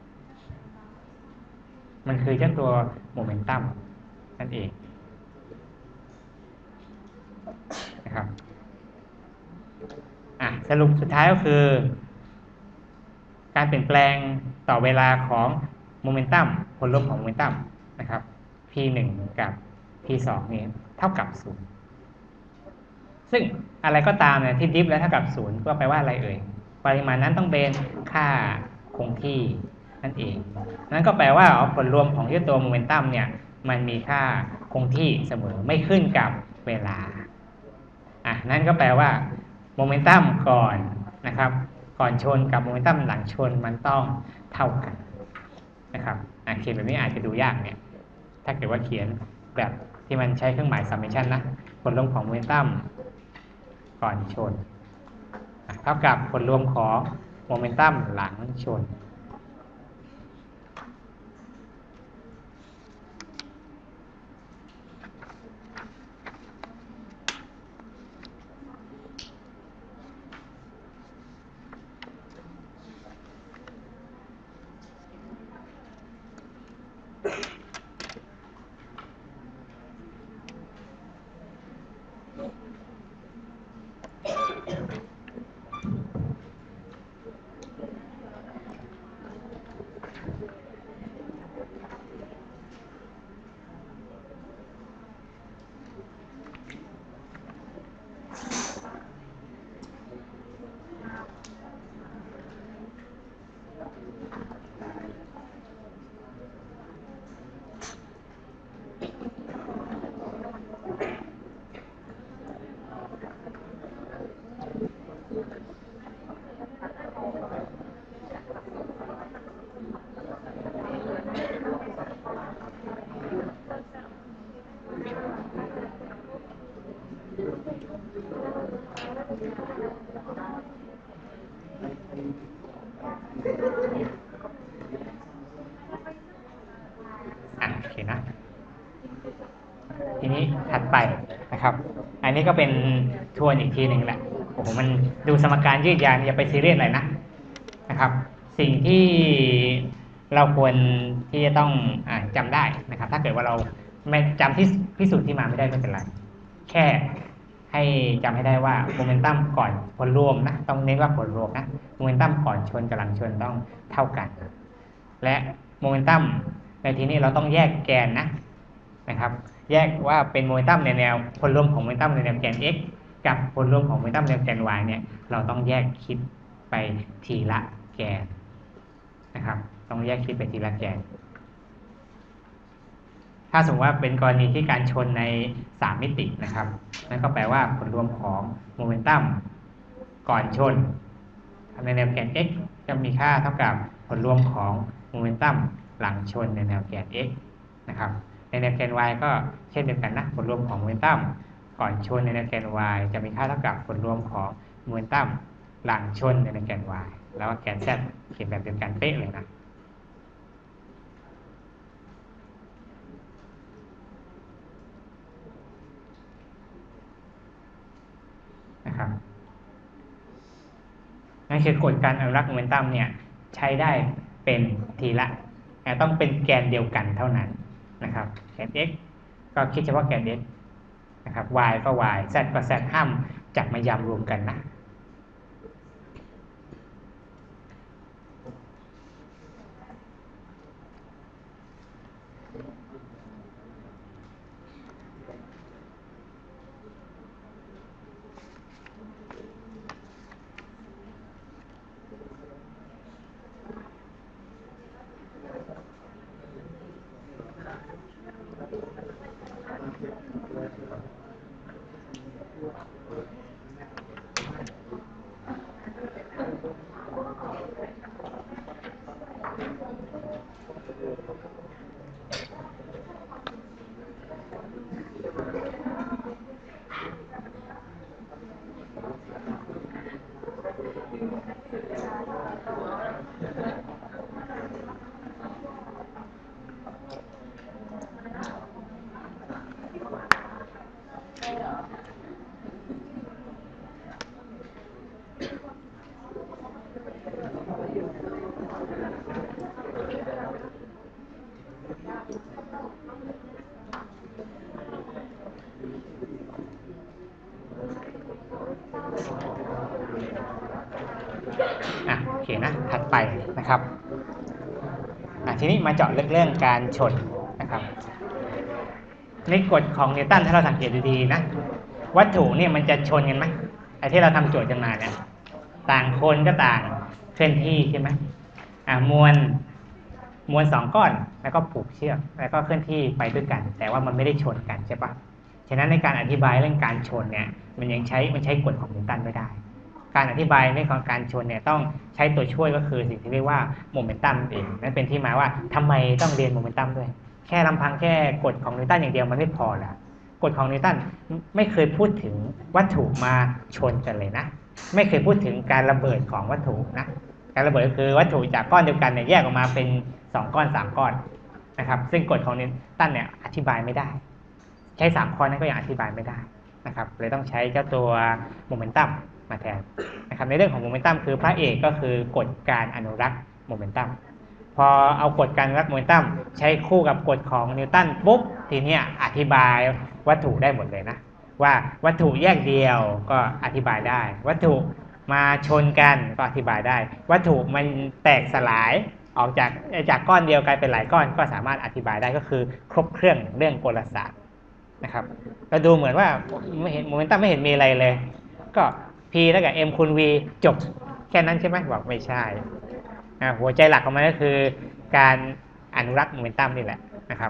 มันคือเจ้าตัวโมเมนตัมนั่นเองนะครับอ่ะสรุปสุดท้ายก็คือการเปลี่ยนแปลงต่อเวลาของโมเมนตัมผลลบของโมเมนตัมนะครับ p หนึ่ง กับ p สอง นี้เท่ากับศูนย์ซึ่งอะไรก็ตามเนี่ยที่ดิฟแล้วเท่ากับศูนย์ก็แปลว่าอะไรเอ่ยปริมาณนั้นต้องเป็นค่าคงที่นั่นเองนั่นก็แปลว่าผลรวมของตัวโมเมนตัมเนี่ยมันมีค่าคงที่เสมอไม่ขึ้นกับเวลาอ่ะนั่นก็แปลว่าโมเมนตัมก่อนนะครับก่อนชนกับโมเมนตัมหลังชนมันต้องเท่ากันนะครับอ่ะเขียนแบบนี้อาจจะดูยากเนี่ยถ้าเกิดว่าเขียนแบบที่มันใช้เครื่องหมาย summation นะผลรวมของโมเมนตัมก่อนชนเท่ากับผลรวมของโมเมนตัมหลังชนอ่ะโอเคนะทีนี้ถัดไปนะครับอันนี้ก็เป็นทวนอีกทีหนึ่งแหละโอ้โหมันดูสมการยืดยาวอย่าไปซีเรียสอะไรนะนะครับสิ่งที่เราควรที่จะต้องอ่าจำได้นะครับถ้าเกิดว่าเราไม่จำที่พิสูจน์ที่มาไม่ได้ไม่เป็นไรแค่ให้จำให้ได้ว่าโมเมนตัมก่อนผลรวมนะต้องเน้นว่าผลรวมนะโมเมนตัมก่อนชนกับหลังชนต้องเท่ากันและโมเมนตัมในที่นี้เราต้องแยกแกนนะนะครับแยกว่าเป็นโมเมนตัมในแนวผลรวมของโมเมนตัมในแนวแกน x กับผลรวมของโมเมนตัมในแนวแกน y เนี่ยเราต้องแยกคิดไปทีละแกนนะครับต้องแยกคิดไปทีละแกนถ้าสมมติว่าเป็นกรณีที่การชนในสามมิตินะครับนั่นก็แปลว่าผลรวมของโมเมนตัมก่อนชนในแนวแกน x จะมีค่าเท่ากับผลรวมของโมเมนตัมหลังชนในแนวแกน x นะครับในแนวแกน y ก็เช่นเดียวกันนะผลรวมของโมเมนตัมก่อนชนในแนวแกน y จะมีค่าเท่ากับผลรวมของโมเมนตัมหลังชนในแนวแกน y แล้วก็แกน z เขียนแบบเดียวกันเป๊ะเลยนะนะครับนั่นคือกฎการอนุรักษ์โมเมนตัมเนี่ยใช้ได้เป็นทีละต้องเป็นแกนเดียวกันเท่านั้นนะครับแกน x ก็คิดเฉพาะแกน x นะครับ y ก็ y z ก็ z ห้ามจับมายำรวมกันนะอ่ะโอเคนะถัดไปนะครับอ่ะทีนี้มาเจาะลึกเรื่องการชนนะครับในกฎของนิวตันถ้าเราสังเกตดีๆนะวัตถุเนี่ยมันจะชนกันไหมไอ้ที่เราทำโจทย์กันมาเนี่ยต่างคนก็ต่างเคลื่อนที่ใช่ไหมอ่ะมวลมวลสองก้อนแล้วก็ผูกเชือกแล้วก็เคลื่อนที่ไปด้วยกันแต่ว่ามันไม่ได้ชนกันใช่ปะฉะนั้นในการอธิบายเรื่องการชนเนี่ยมันยังใช้มันใช้กฎของนิวตันไม่ได้การอธิบายเรื่องของการชนเนี่ยต้องใช้ตัวช่วยก็คือสิ่งที่เรียกว่าโมเมนตัมเองนั่นเป็นที่มาว่าทำไมต้องเรียนโมเมนตัมด้วยแค่ลำพังแค่กฎของนิวตันอย่างเดียวมันไม่พอละกฎของนิวตันไม่เคยพูดถึงวัตถุมาชนกันเลยนะไม่เคยพูดถึงการระเบิดของวัตถุนะการระเบิดก็คือวัตถุจากก้อนเดียวกันเนี่ยแยกออกมาเป็นสองก้อนสามก้อนนะครับซึ่งกฎของนิวตันเนี่ยอธิบายไม่ได้ใช้สามข้อนั้นก็ยังอธิบายไม่ได้นะครับเลยต้องใช้เจ้าตัวโมเมนตัมมาแทนนะครับในเรื่องของโมเมนตัมคือพระเอกก็คือกฎการอนุรักษ์โมเมนตัมพอเอากฎการอนุรักษ์โมเมนตัมใช้คู่กับกฎของนิวตันปุ๊บทีนี้อธิบายวัตถุได้หมดเลยนะว่าวัตถุแยกเดียวก็อธิบายได้วัตถุมาชนกันก็อธิบายได้วัตถุมันแตกสลายออกจากจากก้อนเดียวกลายเป็นหลายก้อนก็สามารถอธิบายได้ก็คือครบเครื่องเรื่องกลศาสตร์นะครับก็ดูเหมือนว่าไม่เห็นโมเมนตัมไม่เห็นมีอะไรเลยก็ P แล้วกับ M คูณ V จบแค่นั้นใช่ไหมบอกไม่ใช่หัวใจหลักของมันก็คือการอนุรักษ์โมเมนตัมนี่แหละนะครับ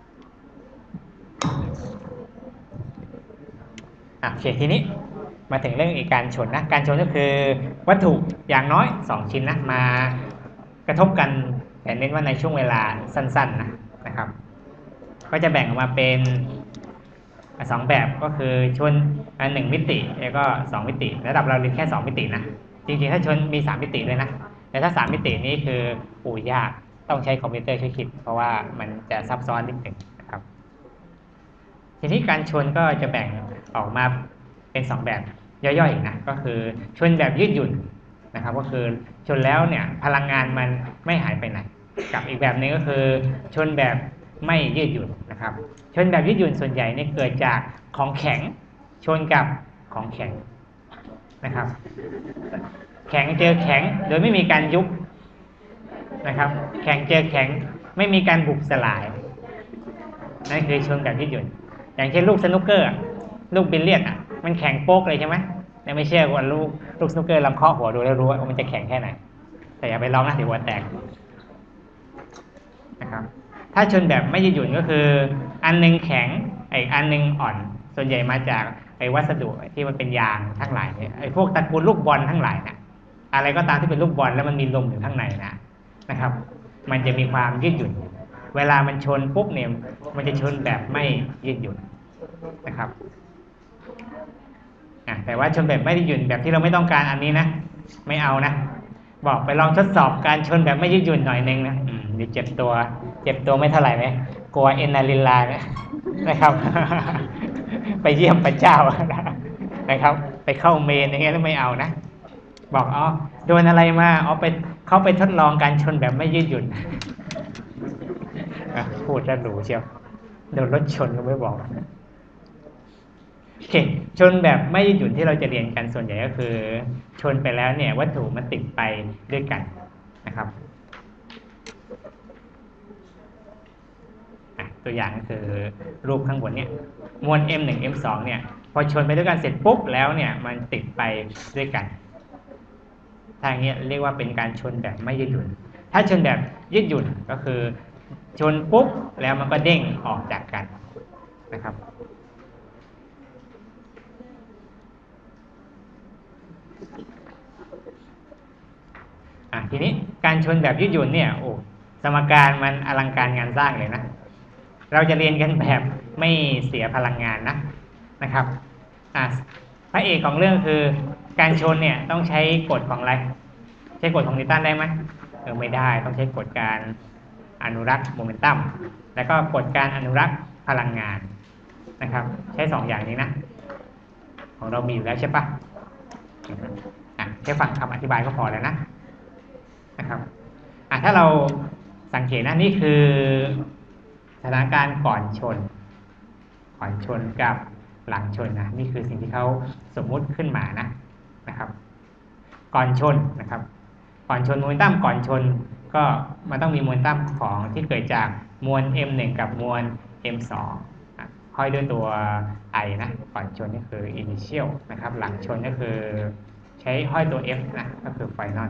โอเคทีนี้มาถึงเรื่องอีกการชนนะการชนก็คือวัตถุอย่างน้อยสองชิ้นนะมากระทบกันแต่เน้นว่าในช่วงเวลาสั้นๆนะนะครับก็จะแบ่งออกมาเป็นสองแบบก็คือชนหนึ่งมิติแล้วก็สองมิติระดับเราเรียนแค่สองมิตินะจริงๆถ้าชนมีสามมิติเลยนะแต่ถ้าสามมิตินี่คืออู้ยากต้องใช้คอมพิวเตอร์ช่วยคิดเพราะว่ามันจะซับซ้อนนิดหนึ่งนะครับทีนี้การชนก็จะแบ่งออกมาเป็นสองแบบย่อยๆอีกนะก็คือชนแบบยืดหยุ่นนะครับก็คือชนแล้วเนี่ยพลังงานมันไม่หายไปไหนกับอีกแบบนึงก็คือชนแบบไม่ยืดหยุ่นนะครับชนแบบยืดหยุ่นส่วนใหญ่เนี่ยเกิดจากของแข็งชนกับของแข็งนะครับแข็งเจอแข็งโดยไม่มีการยุบนะครับแข็งเจอแข็งไม่มีการบุบสลายนั่นคือชนแบบยืดหยุ่นอย่างเช่นลูกสนุกเกอร์ลูกบิลเลียดอ่ะมันแข็งโป๊กเลยใช่ไหมแต่ไม่เชื่อว่าลูกลูกสนุกเกอร์ลำเคาะหัวดูแล้วรู้ว่ามันจะแข็งแค่ไหนแต่อย่าไปลองนะเดี๋ยวหัวแตกนะครับถ้าชนแบบไม่ยืดหยุ่นก็คืออันนึงแข็งไอ้อันนึงอ่อนส่วนใหญ่มาจากไอ้วัสดุที่มันเป็นยางทั้งหลายเนี่ยไอ้พวกตระกูลลูกบอลทั้งหลายนะอะไรก็ตามที่เป็นลูกบอลแล้วมันมีลมอยู่ข้างในนะนะครับมันจะมีความยืดหยุ่นเวลามันชนปุ๊บเนี่ยมันจะชนแบบไม่ยืดหยุ่นนะครับอ่ะแต่ว่าชนแบบไม่ยืดหยุ่นแบบที่เราไม่ต้องการอันนี้นะไม่เอานะบอกไปลองทดสอบการชนแบบไม่ยืดหยุ่นหน่อยนึงนะอืมเดี๋ยวเจ็บตัวเจ็บตัวไม่เท่าไหร่ไหมกลัวเอนาลินลานะครับ ไปเยี่ยมพระเจ้านะครับไปเข้าเมนอย่างเงี้ยแล้วไม่เอานะบอกอ๋อโดนอะไรมาอ๋อไปเขาไปทดลองการชนแบบไม่ยืดหยุ่นพูดจะหรูเชียวโดนรถชนก็ไม่บอกโอเคชนแบบไม่ยืดหยุ่นที่เราจะเรียนกันส่วนใหญ่ก็คือชนไปแล้วเนี่ยวัตถุมันติดไปด้วยกันนะครับตัวอย่างก็คือรูปข้างบนเนี่ยมวล เอ็ม หนึ่ง เอ็ม สอง เนี่ยพอชนไปด้วยกันเสร็จปุ๊บแล้วเนี่ยมันติดไปด้วยกันทางนี้เรียกว่าเป็นการชนแบบไม่ยืดหยุ่นถ้าชนแบบยืดหยุ่นก็คือชนปุ๊บแล้วมันก็เด้งออกจากกันนะครับอ่ะทีนี้การชนแบบยืดหยุ่นเนี่ยโอ้สมการมันอลังการงานสร้างเลยนะเราจะเรียนกันแบบไม่เสียพลังงานนะนะครับอ่ะพระเอกของเรื่องคือการชนเนี่ยต้องใช้กฎของอะไรใช้กฎของนิวตันได้ไหมเออไม่ได้ต้องใช้กฎการอนุรักษ์โมเมนตัมแล้วก็กฎการอนุรักษ์พลังงานนะครับใช้สองอย่างนี้นะของเรามีอยู่แล้วใช่ปะอ่ะแค่ฟังคำอธิบายก็พอแล้วนะนะครับอ่ะถ้าเราสังเกตนะนี่คือสถานการณ์ก่อนชนก่อนชนกับหลังชนนะนี่คือสิ่งที่เขาสมมุติขึ้นมานะนะครับก่อนชนนะครับก่อนชนโมเมนตัมก่อนชนก็มันต้องมีโมเมนตัมของที่เกิดจากมวล เอ็ม หนึ่ง กับมวล เอ็ม สอง ค่อยด้วยตัว I นะก่อนชนนี่คือ initial นะครับหลังชนก็คือใช้ห้อยตัว F นะก็คือ final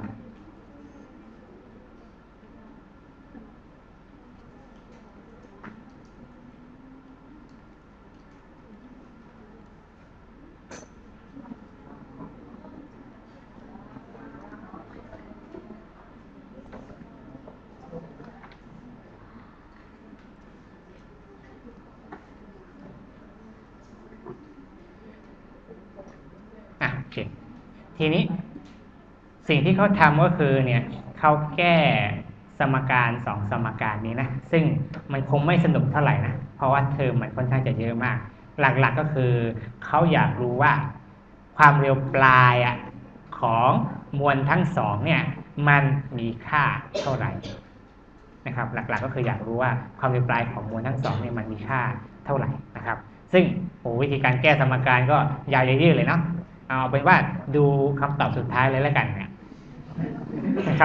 ทีนี้สิ่งที่เขาทำก็คือเนี่ยเขาแก้สมการสองสมการนี้นะซึ่งมันคงไม่สนุกเท่าไหร่นะเพราะว่าเทอมมันค่อนข้างจะเยอะมากหลักๆก็คือเขาอยากรู้ว่าความเร็วปลายอ่ะของมวลทั้งสองเนี่ยมันมีค่าเท่าไหร่นะครับหลักๆก็คืออยากรู้ว่าความเร็วปลายของมวลทั้งสองเนี่ยมันมีค่าเท่าไหร่นะครับซึ่งโอ้วิธีการแก้สมการก็ยาวยืดเลยเนาะเอาเป็นว่าดูคำตอบสุดท้ายเลยแล้วกันเนี่ยนะครับ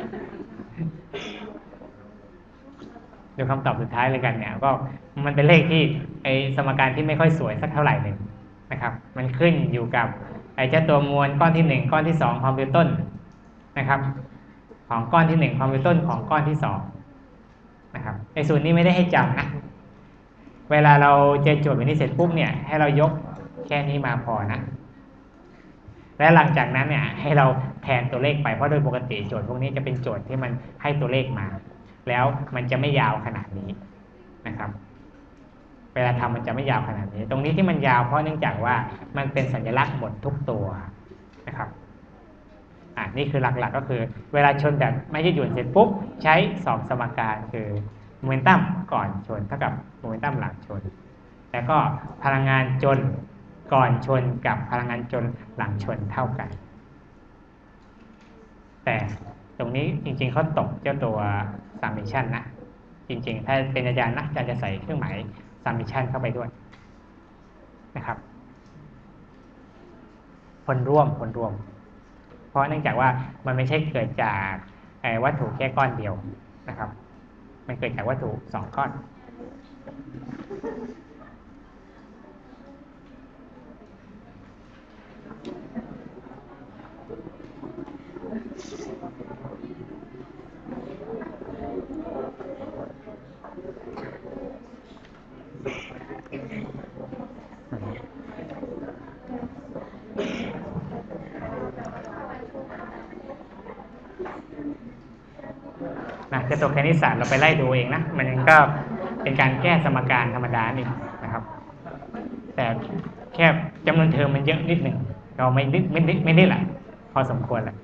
ดูคำตอบสุดท้ายเลยกันเนี่ยก็มันเป็นเลขที่ไอสมการที่ไม่ค่อยสวยสักเท่าไหร่เลยนะครับมันขึ้นอยู่กับไอเจ้าตัวมวลก้อนที่หนึ่งก้อนที่สองความเร็วต้นนะครับของก้อนที่หนึ่งความเร็วต้นของก้อนที่สองนะครับไอส่วนนี้ไม่ได้ให้จำนะเวลาเราเจอโจทย์แบบนี้เสร็จปุ๊บเนี่ยให้เรายกแค่นี้มาพอนะและหลังจากนั้นเนี่ยให้เราแทนตัวเลขไปเพราะโดยปกติโจทย์พวกนี้จะเป็นโจทย์ที่มันให้ตัวเลขมาแล้วมันจะไม่ยาวขนาดนี้นะครับเวลาทำมันจะไม่ยาวขนาดนี้ตรงนี้ที่มันยาวเพราะเนื่องจากว่ามันเป็นสัญลักษณ์หมดทุกตัวนะครับอ่ะนี่คือหลักๆ ก็คือเวลาชนแบบไม่ยืดหยุ่นเสร็จปุ๊บใช้สองสมการคือโมเมนตัมก่อนชนเท่ากับโมเมนตัมหลังชนแล้วก็พลังงานจนก่อนชนกับพลังงานจนหลังชนเท่ากันแต่ตรงนี้จริงๆเขาตกเจ้าตัว summation นะจริงๆถ้าเป็นอาจารย์นะอาจารย์จะใส่เครื่องหมาย summation เข้าไปด้วยนะครับผลร่วมผลร่วมเพราะเนื่องจากว่ามันไม่ใช่เกิดจากวัตถุแค่ก้อนเดียวนะครับมันเกิดจากวัตถุสองก้อนจะตัวคณิตศาสตร์เราไปไล่ดูเองนะมันก็เป็นการแก้สมการธรรมดานี่นะครับแต่แค่จำนวนเทอมมันเยอะนิดหนึ่งเราไม่นิดไม่นิดไม่นิดแหละพอสมควรแหละ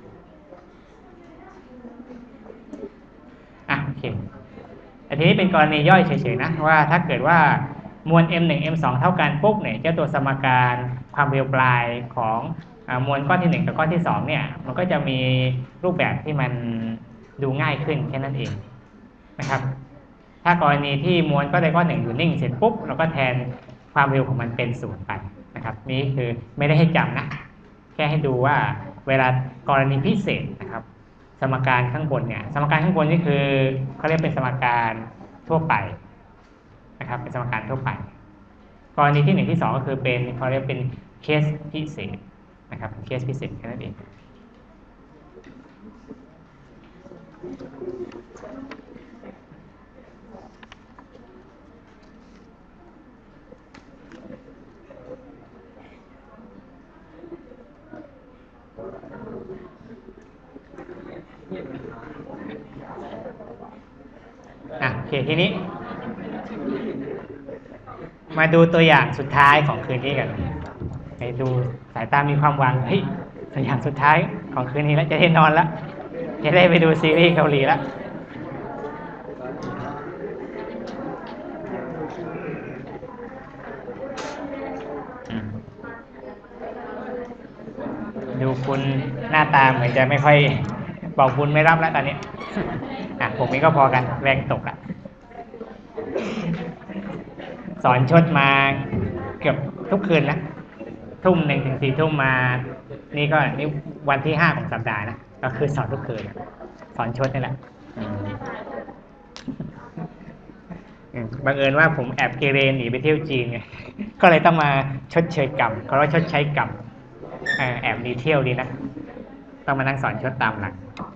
อ่ะโอเคอันนี้เป็นกรณีย่อยเฉยๆนะว่าถ้าเกิดว่ามวล เอ็ม หนึ่ง เอ็ม สอง เท่ากันปุ๊บเนี่ยเจ้าตัวสมการความเร็วปลายของมวลก้อนที่หนึ่งกับก้อนที่สองเนี่ยมันก็จะมีรูปแบบที่มันดูง่ายขึ้นแค่นั้นเองนะครับถ้ากรณีที่มวลก้อนใดก้อนหนึ่งอยู่นิ่งเสร็จปุ๊บเราก็แทนความเร็วของมันเป็นศูนย์ไปนะครับนี่คือไม่ได้ให้จำนะแค่ให้ดูว่าเวลากรณีพิเศษนะครับสมการข้างบนเนี่ยสมการข้างบนนี่คือเขาเรียกเป็นสมการทั่วไปนะครับเป็นสมการทั่วไปกรณีที่หนึ่งที่สองก็คือเป็นเขาเรียกเป็นเคสพิเศษนะครับเคสพิเศษแค่นั้นเองอ่ะโอเคทีนี้มาดูตัวอย่างสุดท้ายของคืนนี้กันไปดูสายตามีความหวังเฮ้ยตัวอย่างสุดท้ายของคืนนี้แล้วจะได้นอนแล้วจะได้ไปดูซีรีส์เกาหลีแล้วดูคุณหน้าตาเหมือนจะไม่ค่อยบอกบุญไม่รับแล้วตอนนี้อ่ะผมนี้ก็พอกันแรงตกอ่ะสอนชดมาเกือบทุกคืนนะทุ่มหนึ่งถึงสี่ทุ่มมานี่ก็นี่วันที่ห้าของสัปดาห์นะก็คือสอนทุกคืนสอนชดนี่แหละบังเอิญว่าผมแอบเกเรหนีไปเที่ยวจีนไงก็เลยต้องมาชดเชยกรรมเขาเรียกว่าชดใช้กรรมแอบดีเที่ยวดีนะต้องมานั่งสอนชดตามหลัง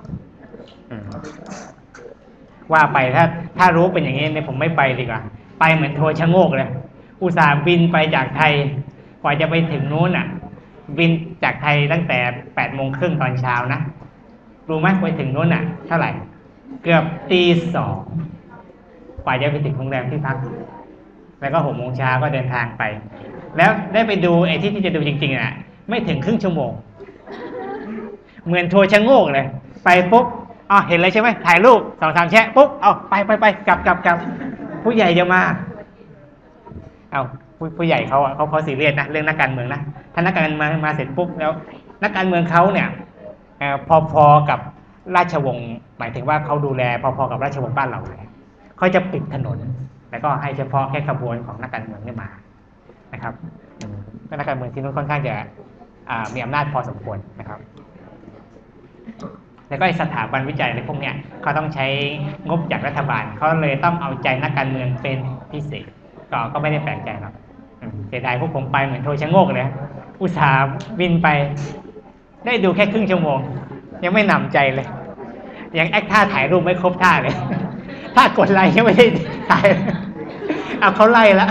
ว่าไปถ้าถ้ารู้เป็นอย่างนี้เนี่ยผมไม่ไปดีกว่าไปเหมือนโทชะโงกเลยอุตส่าห์บินไปจากไทยกว่าจะไปถึงนู้นอ่ะบินจากไทยตั้งแต่แปดโมงครึ่งตอนเช้านะรู้ไหมไปถึงนู้นอ่ะเท่าไหร่เกือบตีสองกว่าจะไปถึงโรงแรมที่พักแล้วก็หกโมงเช้าก็เดินทางไปแล้วได้ไปดูไอ้ที่ที่จะดูจริงๆอ่ะไม่ถึงครึ่งชั่วโมงเหมือนโทชะโงกเลยไปปุ๊บอ๋อเห็นเลยใช่ไหมถ่ายรูปสองสามแชะปุ๊บเอาไปไปไปกลับกลับกลับผู้ใหญ่จะมาเอาผู้ผู้ใหญ่เขาเขาเขาซีเรียสนะเรื่องนักการเมืองนะถ้านักการเมืองมามาเสร็จปุ๊บแล้วนักการเมืองเขาเนี่ยพอๆกับราชวงศ์หมายถึงว่าเขาดูแลพอๆกับราชวงศ์บ้านเราเลยเขาจะปิดถนนแล้วก็ให้เฉพาะแค่ขบวนของนักการเมืองนี่มานะครับก็นักการเมืองที่นู้นค่อนข้างจะมีอำนาจพอสมควรนะครับแล้วก็สถาบันวิจัยในพวกเนี้ยเขาต้องใช้งบจากรัฐบาลเขาเลยต้องเอาใจนักการเมืองเป็นพิเศษก็ก็ไม่ได้แปลกใจหรอกเสียดายพวกผมไปเหมือนโทชะโงกเลยอุตส่าห์บินไปได้ดูแค่ครึ่งชั่วโมงยังไม่หนำใจเลยยังแอคท่าถ่ายรูปไม่ครบท่าเลยถ้ากดไลค์ยังไม่ได้ถ่ายเอาเขาไล่แล้ว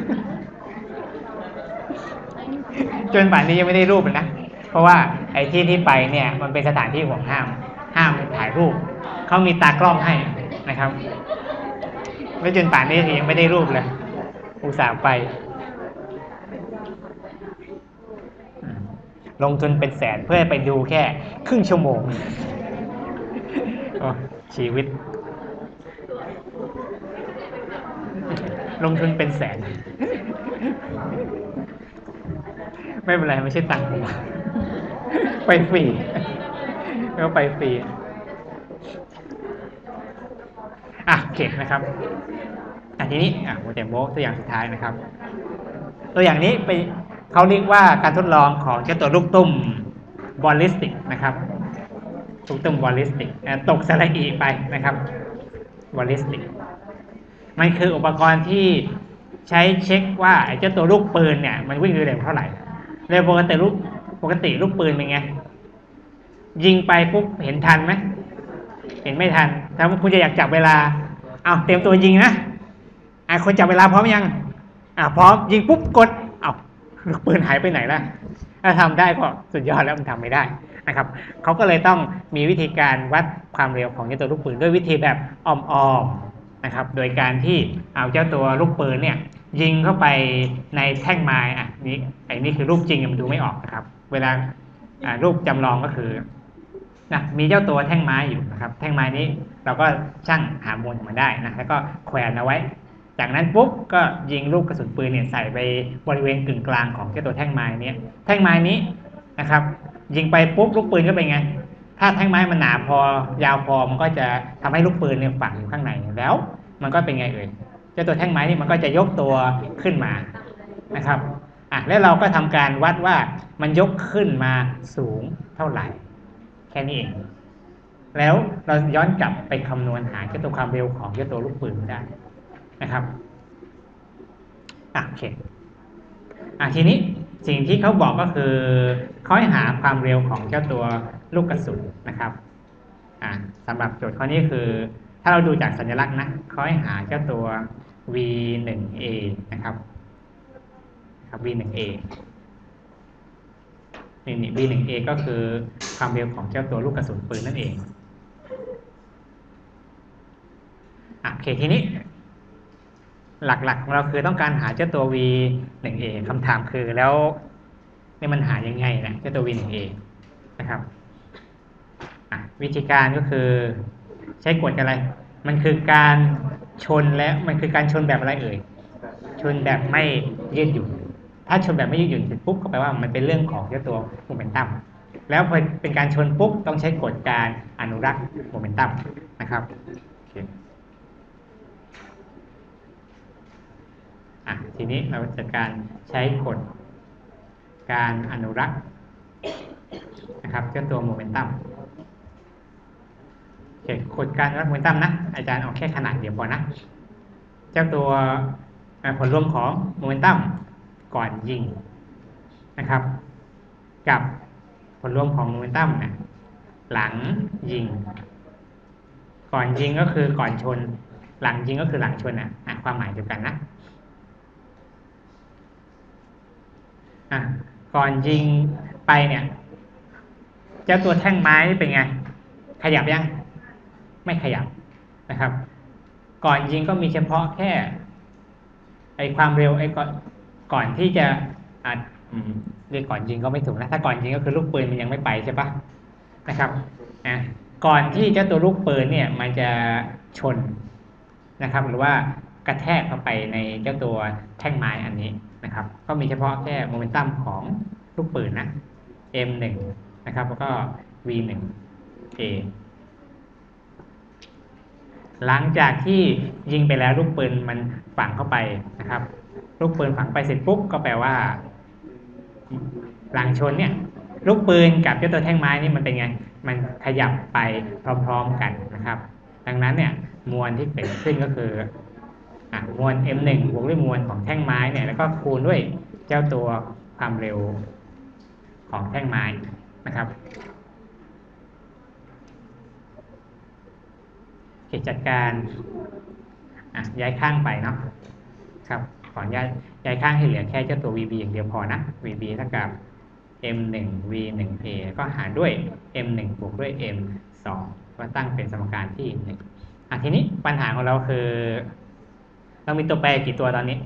จนป่านนี้ยังไม่ได้รูปเลยนะเพราะว่าไอ้ที่ที่ไปเนี่ยมันเป็นสถานที่ห่วงห้ามห้ามถ่ายรูปเขามีตากล้องให้นะครับแล้วจนป่านนี้ยังไม่ได้รูปเลยอุตส่าห์ไปลงทุนเป็นแสนเพื่อไปดูแค่ครึ่งชั่วโมงโอ้ชีวิตลงทุนเป็นแสนไม่เป็นไรไม่ใช่ตังค์ผมไปฟรีก็ไปฟรีอ่ะโอเคนะครับอ่ะทีนี้อ่ะโมเดลโมตัวอย่างสุดท้ายนะครับตัวอย่างนี้ไปเขาเรียกว่าการทดลองของเจ้าตัวลูกตุ้มบอลลิสติกนะครับลูกตุ้มบอลลิสติกตกสระอีไปนะครับบอลลิสติกมันคืออุปกรณ์ที่ใช้เช็คว่าไอ้เจ้าตัวลูกปืนเนี่ยมันวิ่งเร็วเท่าไหร่เร็วปกติลูกปกติลูกปืนเป็นไงยิงไปปุ๊บเห็นทันไหมเห็นไม่ทันถ้าคุณจะอยากจับเวลาเอาเตรียมตัวยิงนะอ่ะคนจับเวลาพร้อมยังอ่ะพร้อมยิงปุ๊บกดเอาลูกปืนหายไปไหนล่ะถ้าทำได้ก็สุดยอดแล้วมันทำไม่ได้นะครับเขาก็เลยต้องมีวิธีการวัดความเร็วของเจ้าตัวลูกปืนด้วยวิธีแบบอ้อมๆนะครับโดยการที่เอาเจ้าตัวลูกปืนเนี่ยยิงเข้าไปในแท่งไม้อ่ะนี่ไอ้นี่คือรูปจริงมันดูไม่ออกนะครับเวลารูปจำลองก็คือนะมีเจ้าตัวแท่งไม้อยู่นะครับแท่งไม้นี้เราก็ชั่งหามวลมาได้นะแล้วก็แขวนเอาไว้จากนั้นปุ๊บก็ยิงลูกกระสุนปืนเนี่ยใส่ไปบริเวณกึ่งกลางของเจ้าตัวแท่งไม้นี้แท่งไม้นี้นะครับยิงไปปุ๊บลูกปืนก็เป็นไงถ้าแท่งไม้มันหนาพอยาวพอมันก็จะทำให้ลูกปืนเนี่ยฝังอยู่ข้างในแล้วมันก็เป็นไงเอ่ยเจ้าตัวแท่งไม้นี่มันก็จะยกตัวขึ้นมานะครับอ่ะแล้วเราก็ทำการวัดว่ามันยกขึ้นมาสูงเท่าไหร่แค่นี้เองแล้วเราย้อนกลับไปคำนวณหาเจ้าตัวความเร็วของเจ้าตัวลูกปืนได้นะครับอ่ะโอเคอ่ะทีนี้สิ่งที่เขาบอกก็คือเขาให้หาความเร็วของเจ้าตัวลูกกระสุนนะครับอ่ะสำหรับโจทย์ข้อนี้คือถ้าเราดูจากสัญลักษณ์นะเขาให้หาเจ้าตัว วี หนึ่ง เอ นะครับครับ วี หนึ่ง เอ นี่นี่ วี หนึ่ง เอ ก็คือความเร็วของเจ้าตัวลูกกระสุนปืนนั่นเองอ่ะโอเคทีนี้หลักๆของเราคือต้องการหาเจ้าตัว วี หนึ่ง เอ คำถามคือแล้วนี่มันหายังไงนะเจ้าตัว วี หนึ่ง เอ นะครับอ่ะวิธีการก็คือใช้กฎอะไรมันคือการชนและมันคือการชนแบบอะไรเอ่ยชนแบบไม่ยืดหยุ่นถ้าชนแบบไม่ยืดหยุ่นเสร็จปุ๊บก็แปลว่ามันเป็นเรื่องของเจ้าตัวโมเมนตัมแล้วพอเป็นการชนปุ๊บต้องใช้กฎการอนุรักษ์โมเมนตัมนะครับอ่ะทีนี้เราจะการใช้กฎการอนุรักษ์นะครับเจ้าตัวโมเมนตัมโอเคกฎการอนุรักษ์โมเมนตัมนะอาจารย์เอาแค่ขนาดเดียวพอนะเจ้าตัวผลรวมของโมเมนตัมก่อนยิงนะครับกับผลรวมของโมเมนตัมนะหลังยิงก่อนยิงก็คือก่อนชนหลังยิงก็คือหลังชนนะอ่ะความหมายเดียวกันนะอ่ะก่อนยิงไปเนี่ยเจ้าตัวแท่งไม้เป็นไงขยับยังไม่ขยับนะครับก่อนยิงก็มีเฉพาะแค่ไอความเร็วไอก่อนก่อนที่จะอ่ะเรียกก่อนยิงก็ไม่ถูกนะถ้าก่อนยิงก็คือลูกปืนมันยังไม่ไปใช่ปะนะครับอ่ะก่อนที่เจ้าตัวลูกปืนเนี่ยมันจะชนนะครับหรือว่ากระแทกเข้าไปในเจ้าตัวแท่งไม้อันนี้นะครับก็มีเฉพาะแค่โมเมนตัมของลูกปืนนะ เอ็ม หนึ่ง นะครับแล้วก็ วี หนึ่ง เอ หลังจากที่ยิงไปแล้วลูกปืนมันฝังเข้าไปนะครับลูกปืนฝังไปเสร็จปุ๊บก็แปลว่าหลังชนเนี่ยลูกปืนกับเจ้าตัวแท่งไม้นี่มันเป็นไงมันขยับไปพร้อมๆกันนะครับดังนั้นเนี่ยมวลที่เกิดขึ้นก็คืออ่ะมวล เอ็ม หนึ่ง บวกด้วยมวลของแท่งไม้เนี่ยแล้วก็คูณด้วยเจ้าตัวความเร็วของแท่งไม้นะครับเกิจจัดการอ่ะย้ายข้างไปเนาะครับขออนุญาตย้ายข้างให้เหลือแค่เจ้าตัว วี บี อย่างเดียวพอนะ วี บี เท่ากับ เอ็ม หนึ่ง วี หนึ่ง เอ ก็หารด้วย เอ็ม หนึ่ง บวกด้วย เอ็ม สอง ก็ตั้งเป็นสมการที่หนึ่งอ่ะทีนี้ปัญหาของเราคือเรามีตัวแปรกี่ตัวตอนนี้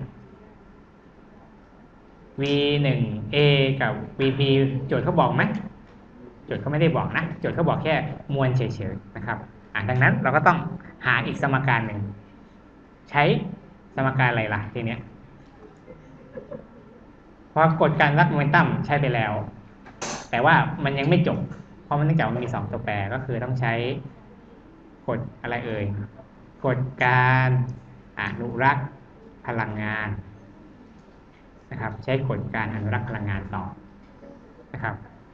วี หนึ่ง เอ กับ วี พี โจทย์เขาบอกไหมโจทย์เขาไม่ได้บอกนะโจทย์เขาบอกแค่มวลเฉยๆนะครับอ่ะดังนั้นเราก็ต้องหาอีกสมการหนึ่งใช้สมการอะไรล่ะทีเนี้ยเพราะกฎการรักโมเมนตัมใช้ไปแล้วแต่ว่ามันยังไม่จบเพราะมันเนื่องจากมันมีสองตัวแปรก็คือต้องใช้กฎอะไรเอ่ยกฎการอนุรักษ์พลังงานนะครับใช้กฎการอนุรักษ์พลังงานต่อนะครับ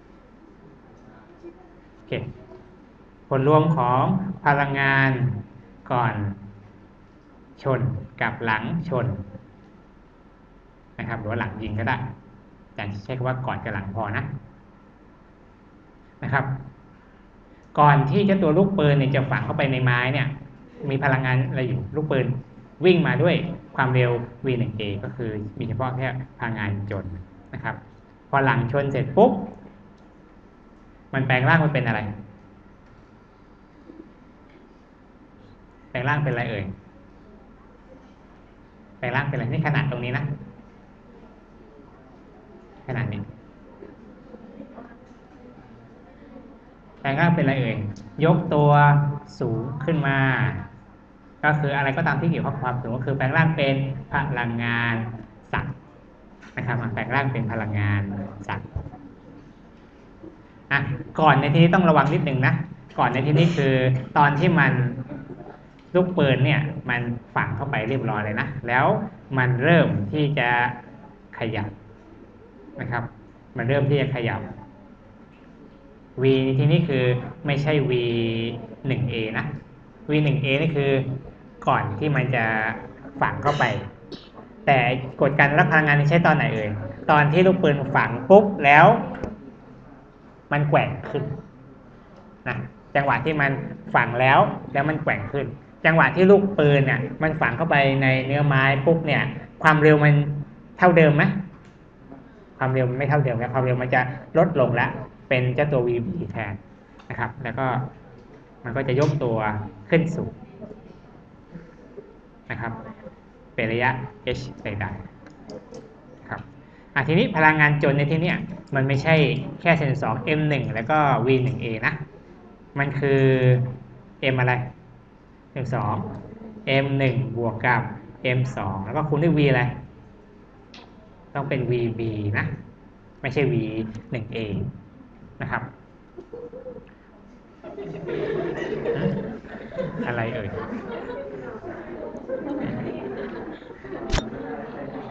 โอเคผลรวมของพลังงานก่อนชนกับหลังชนนะครับหรือว่าหลังยิงก็ได้แต่ใช้คำว่าก่อนกับหลังพอนะนะครับก่อนที่เจ้าตัวลูกปืนเนี่ยจะฝังเข้าไปในไม้เนี่ยมีพลังงานอะไรอยู่ลูกปืนวิ่งมาด้วยความเร็ว วี หนึ่ง เอ ก็คือมีเฉพาะแค่พลังงานจนนะครับพอหลังชนเสร็จปุ๊บมันแปลงร่างมันเป็นอะไรแปลงร่างเป็นอะไรเอ่ยแปลงร่างเป็นอะไรนี่ขนาดตรงนี้นะขนาดนี้แปลงร่างเป็นอะไรเอ่ยยกตัวสูงขึ้นมาก็คืออะไรก็ตามที่เกี่ยวข้องกับความสูงก็คือแปลงร่างเป็นพลังงานสัตว์นะครับแปลงร่างเป็นพลังงานสัตว์อ่ะก่อนในที่นี้ต้องระวังนิดนึงนะก่อนในที่นี้คือตอนที่มันลูกปืนเนี่ยมันฝังเข้าไปเรียบร้อยเลยนะแล้วมันเริ่มที่จะขยับนะครับมันเริ่มที่จะขยับ V ที่นี่คือไม่ใช่ วี หนึ่ง เอ นะ วี หนึ่ง เอ นี่คือก่อนที่มันจะฝังเข้าไปแต่กฎการรับพลังงานนี่ใช้ตอนไหนเอ่ยตอนที่ลูกปืนฝังปุ๊บแล้วมันแกว่งขึ้นนะจังหวะที่มันฝังแล้วแล้วมันแกว่งขึ้นจังหวะที่ลูกปืนเนี่ยมันฝังเข้าไปในเนื้อไม้ปุ๊บเนี่ยความเร็วมันเท่าเดิมไหมความเร็วมันไม่เท่าเดิมแล้วความเร็วมันจะลดลงแล้วเป็นเจ้าตัว วี บี แทนนะครับแล้วก็มันก็จะยกตัวขึ้นสูงนะครับเป็นระยะ h ใดๆครับอ่ะทีนี้พลังงานจนในที่นี้มันไม่ใช่แค่เซนสอง เอ็ม หนึ่ง แล้วก็ วี หนึ่ง เอ นะมันคือ m อะไร เอ็ม สอง เอ็ม หนึ่ง บวกกับ เอ็ม สอง แล้วก็คูณด้วย v อะไรต้องเป็น วี บี นะไม่ใช่ วี หนึ่ง เอ นะครับอะไรเอ่ย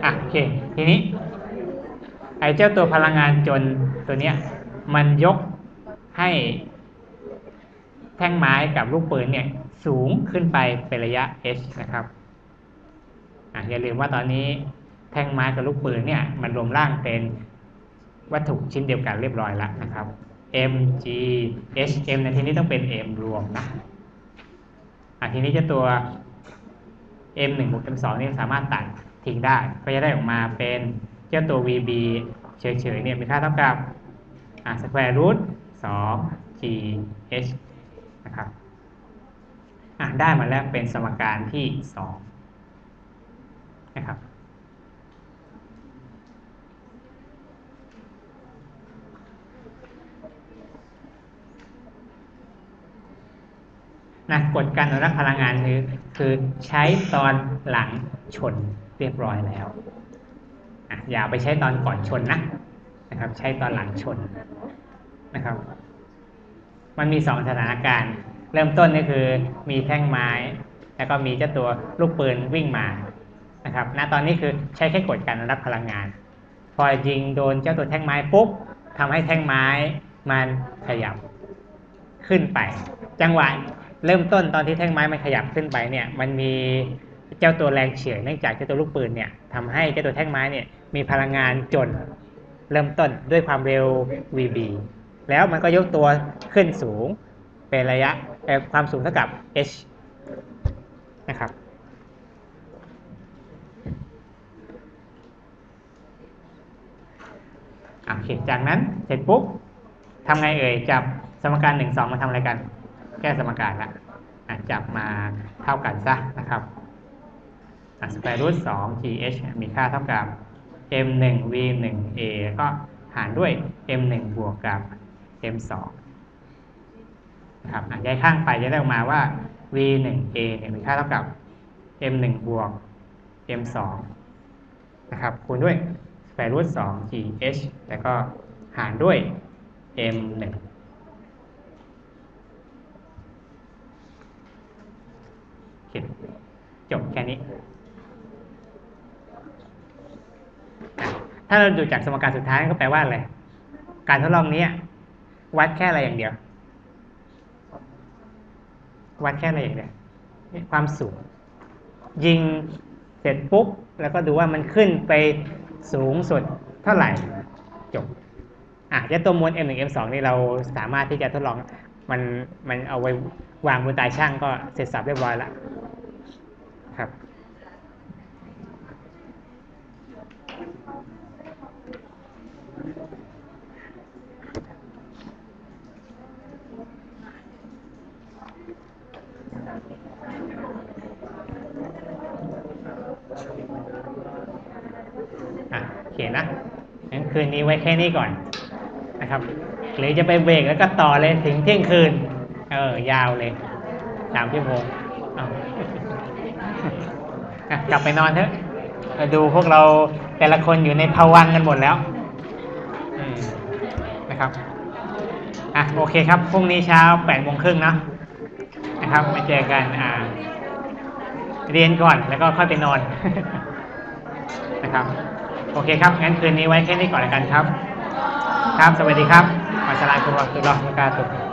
อ่ะโอเคทีนี้ไอ้เจ้าตัวพลังงานจนตัวเนี้ยมันยกให้แท่งไม้กับลูกปืนเนี่ยสูงขึ้นไปเป็นระยะ h นะครับอ่ะอย่าลืมว่าตอนนี้แท่งไม้กับลูกปืนเนี่ยมันรวมร่างเป็นวัตถุชิ้นเดียวกันเรียบร้อยแล้วนะครับ m g h m ในที่นี้ต้องเป็น m รวมนะอ่ะทีนี้เจ้าตัว m หนึ่งบวก m สองนี่สามารถตัดทิ้งได้ก็จะได้ออกมาเป็นเจ้าตัว vb เฉยๆเนี่ยมีค่าเท่ากับอ่ะ square root สอง g h นะครับอ่ะได้มาแล้วเป็นสมการที่สองนะครับนะกฎการอนุรักษ์พลังงานคือคือใช้ตอนหลังชนเรียบร้อยแล้วอ่ะอย่าไปใช้ตอนก่อนชนนะนะครับใช้ตอนหลังชนนะครับมันมีสองสถานการณ์เริ่มต้นนี่คือมีแท่งไม้แล้วก็มีเจ้าตัวลูกปืนวิ่งมานะครับณตอนนี้คือใช้แค่กฎการอนุรักษ์พลังงานพอยิงโดนเจ้าตัวแท่งไม้ปุ๊บทำให้แท่งไม้มันขยับขึ้นไปจังหวะเริ่มต้นตอนที่แท่งไม้มันขยับขึ้นไปเนี่ยมันมีเจ้าตัวแรงเฉื่อยเนื่องจากเจ้าตัวลูกปืนเนี่ยทำให้เจ้าตัวแท่งไม้เนี่ยมีพลังงานจนเริ่มต้นด้วยความเร็ว vb แล้วมันก็ยกตัวขึ้นสูงเป็นระยะความสูงเท่ากับ h นะครับโอเคจากนั้นเสร็จปุ๊บทำไงเอ่ยจับสมการหนึ่ง สองมาทำอะไรกันแก้สมการละจับมาเท่ากันซะนะครับsquare root สอง gh มีค่าเท่ากับ m หนึ่ง v หนึ่ง a ก็หารด้วย m หนึ่ง บวกกับ m สองนะครับย้ายข้างไปจะได้ออกมาว่า v หนึ่ง a เนี่ยมีค่าเท่ากับ m หนึ่ง บวก m สองนะครับคูณด้วย square root สอง gh แล้วก็หารด้วย m หนึ่งจบแค่นี้ถ้าเราดูจากสมการสุดท้ายก็แปลว่าอะไรการทดลองนี้วัดแค่อะไรอย่างเดียววัดแค่อะไรอย่างเดียวความสูงยิงเสร็จปุ๊บแล้วก็ดูว่ามันขึ้นไปสูงสุดเท่าไหร่จบอ่ะยาตัวมวล m หนึ่ง m สองนี่เราสามารถที่จะทดลองมันมันเอาไว้วางบนตาช่างก็เสร็จสับเรียบร้อยแล้วครับอ่ะโอเคนะงั้นคืนนี้ไว้แค่นี้ก่อนนะครับหรือจะไปเบรกแล้วก็ต่อเลยถึงเที่ยงคืนเออยาวเลยสามชั่วโมงกลับไปนอนเถอะดูพวกเราแต่ละคนอยู่ในภวังค์กันหมดแล้วนะครับอ่ะโอเคครับพรุ่งนี้เช้าแปดโมงครึ่งนะนะครับมาเจอกันอ่าเรียนก่อนแล้วก็ค่อยไปนอนนะครับโอเคครับงั้นคืนนี้ไว้แค่นี้ก่อนแล้วกันครับครับสวัสดีครับอัสสลามุอะลัยกุมวะเราะห์มะตุลลอฮิวะบะเราะกาตุฮ์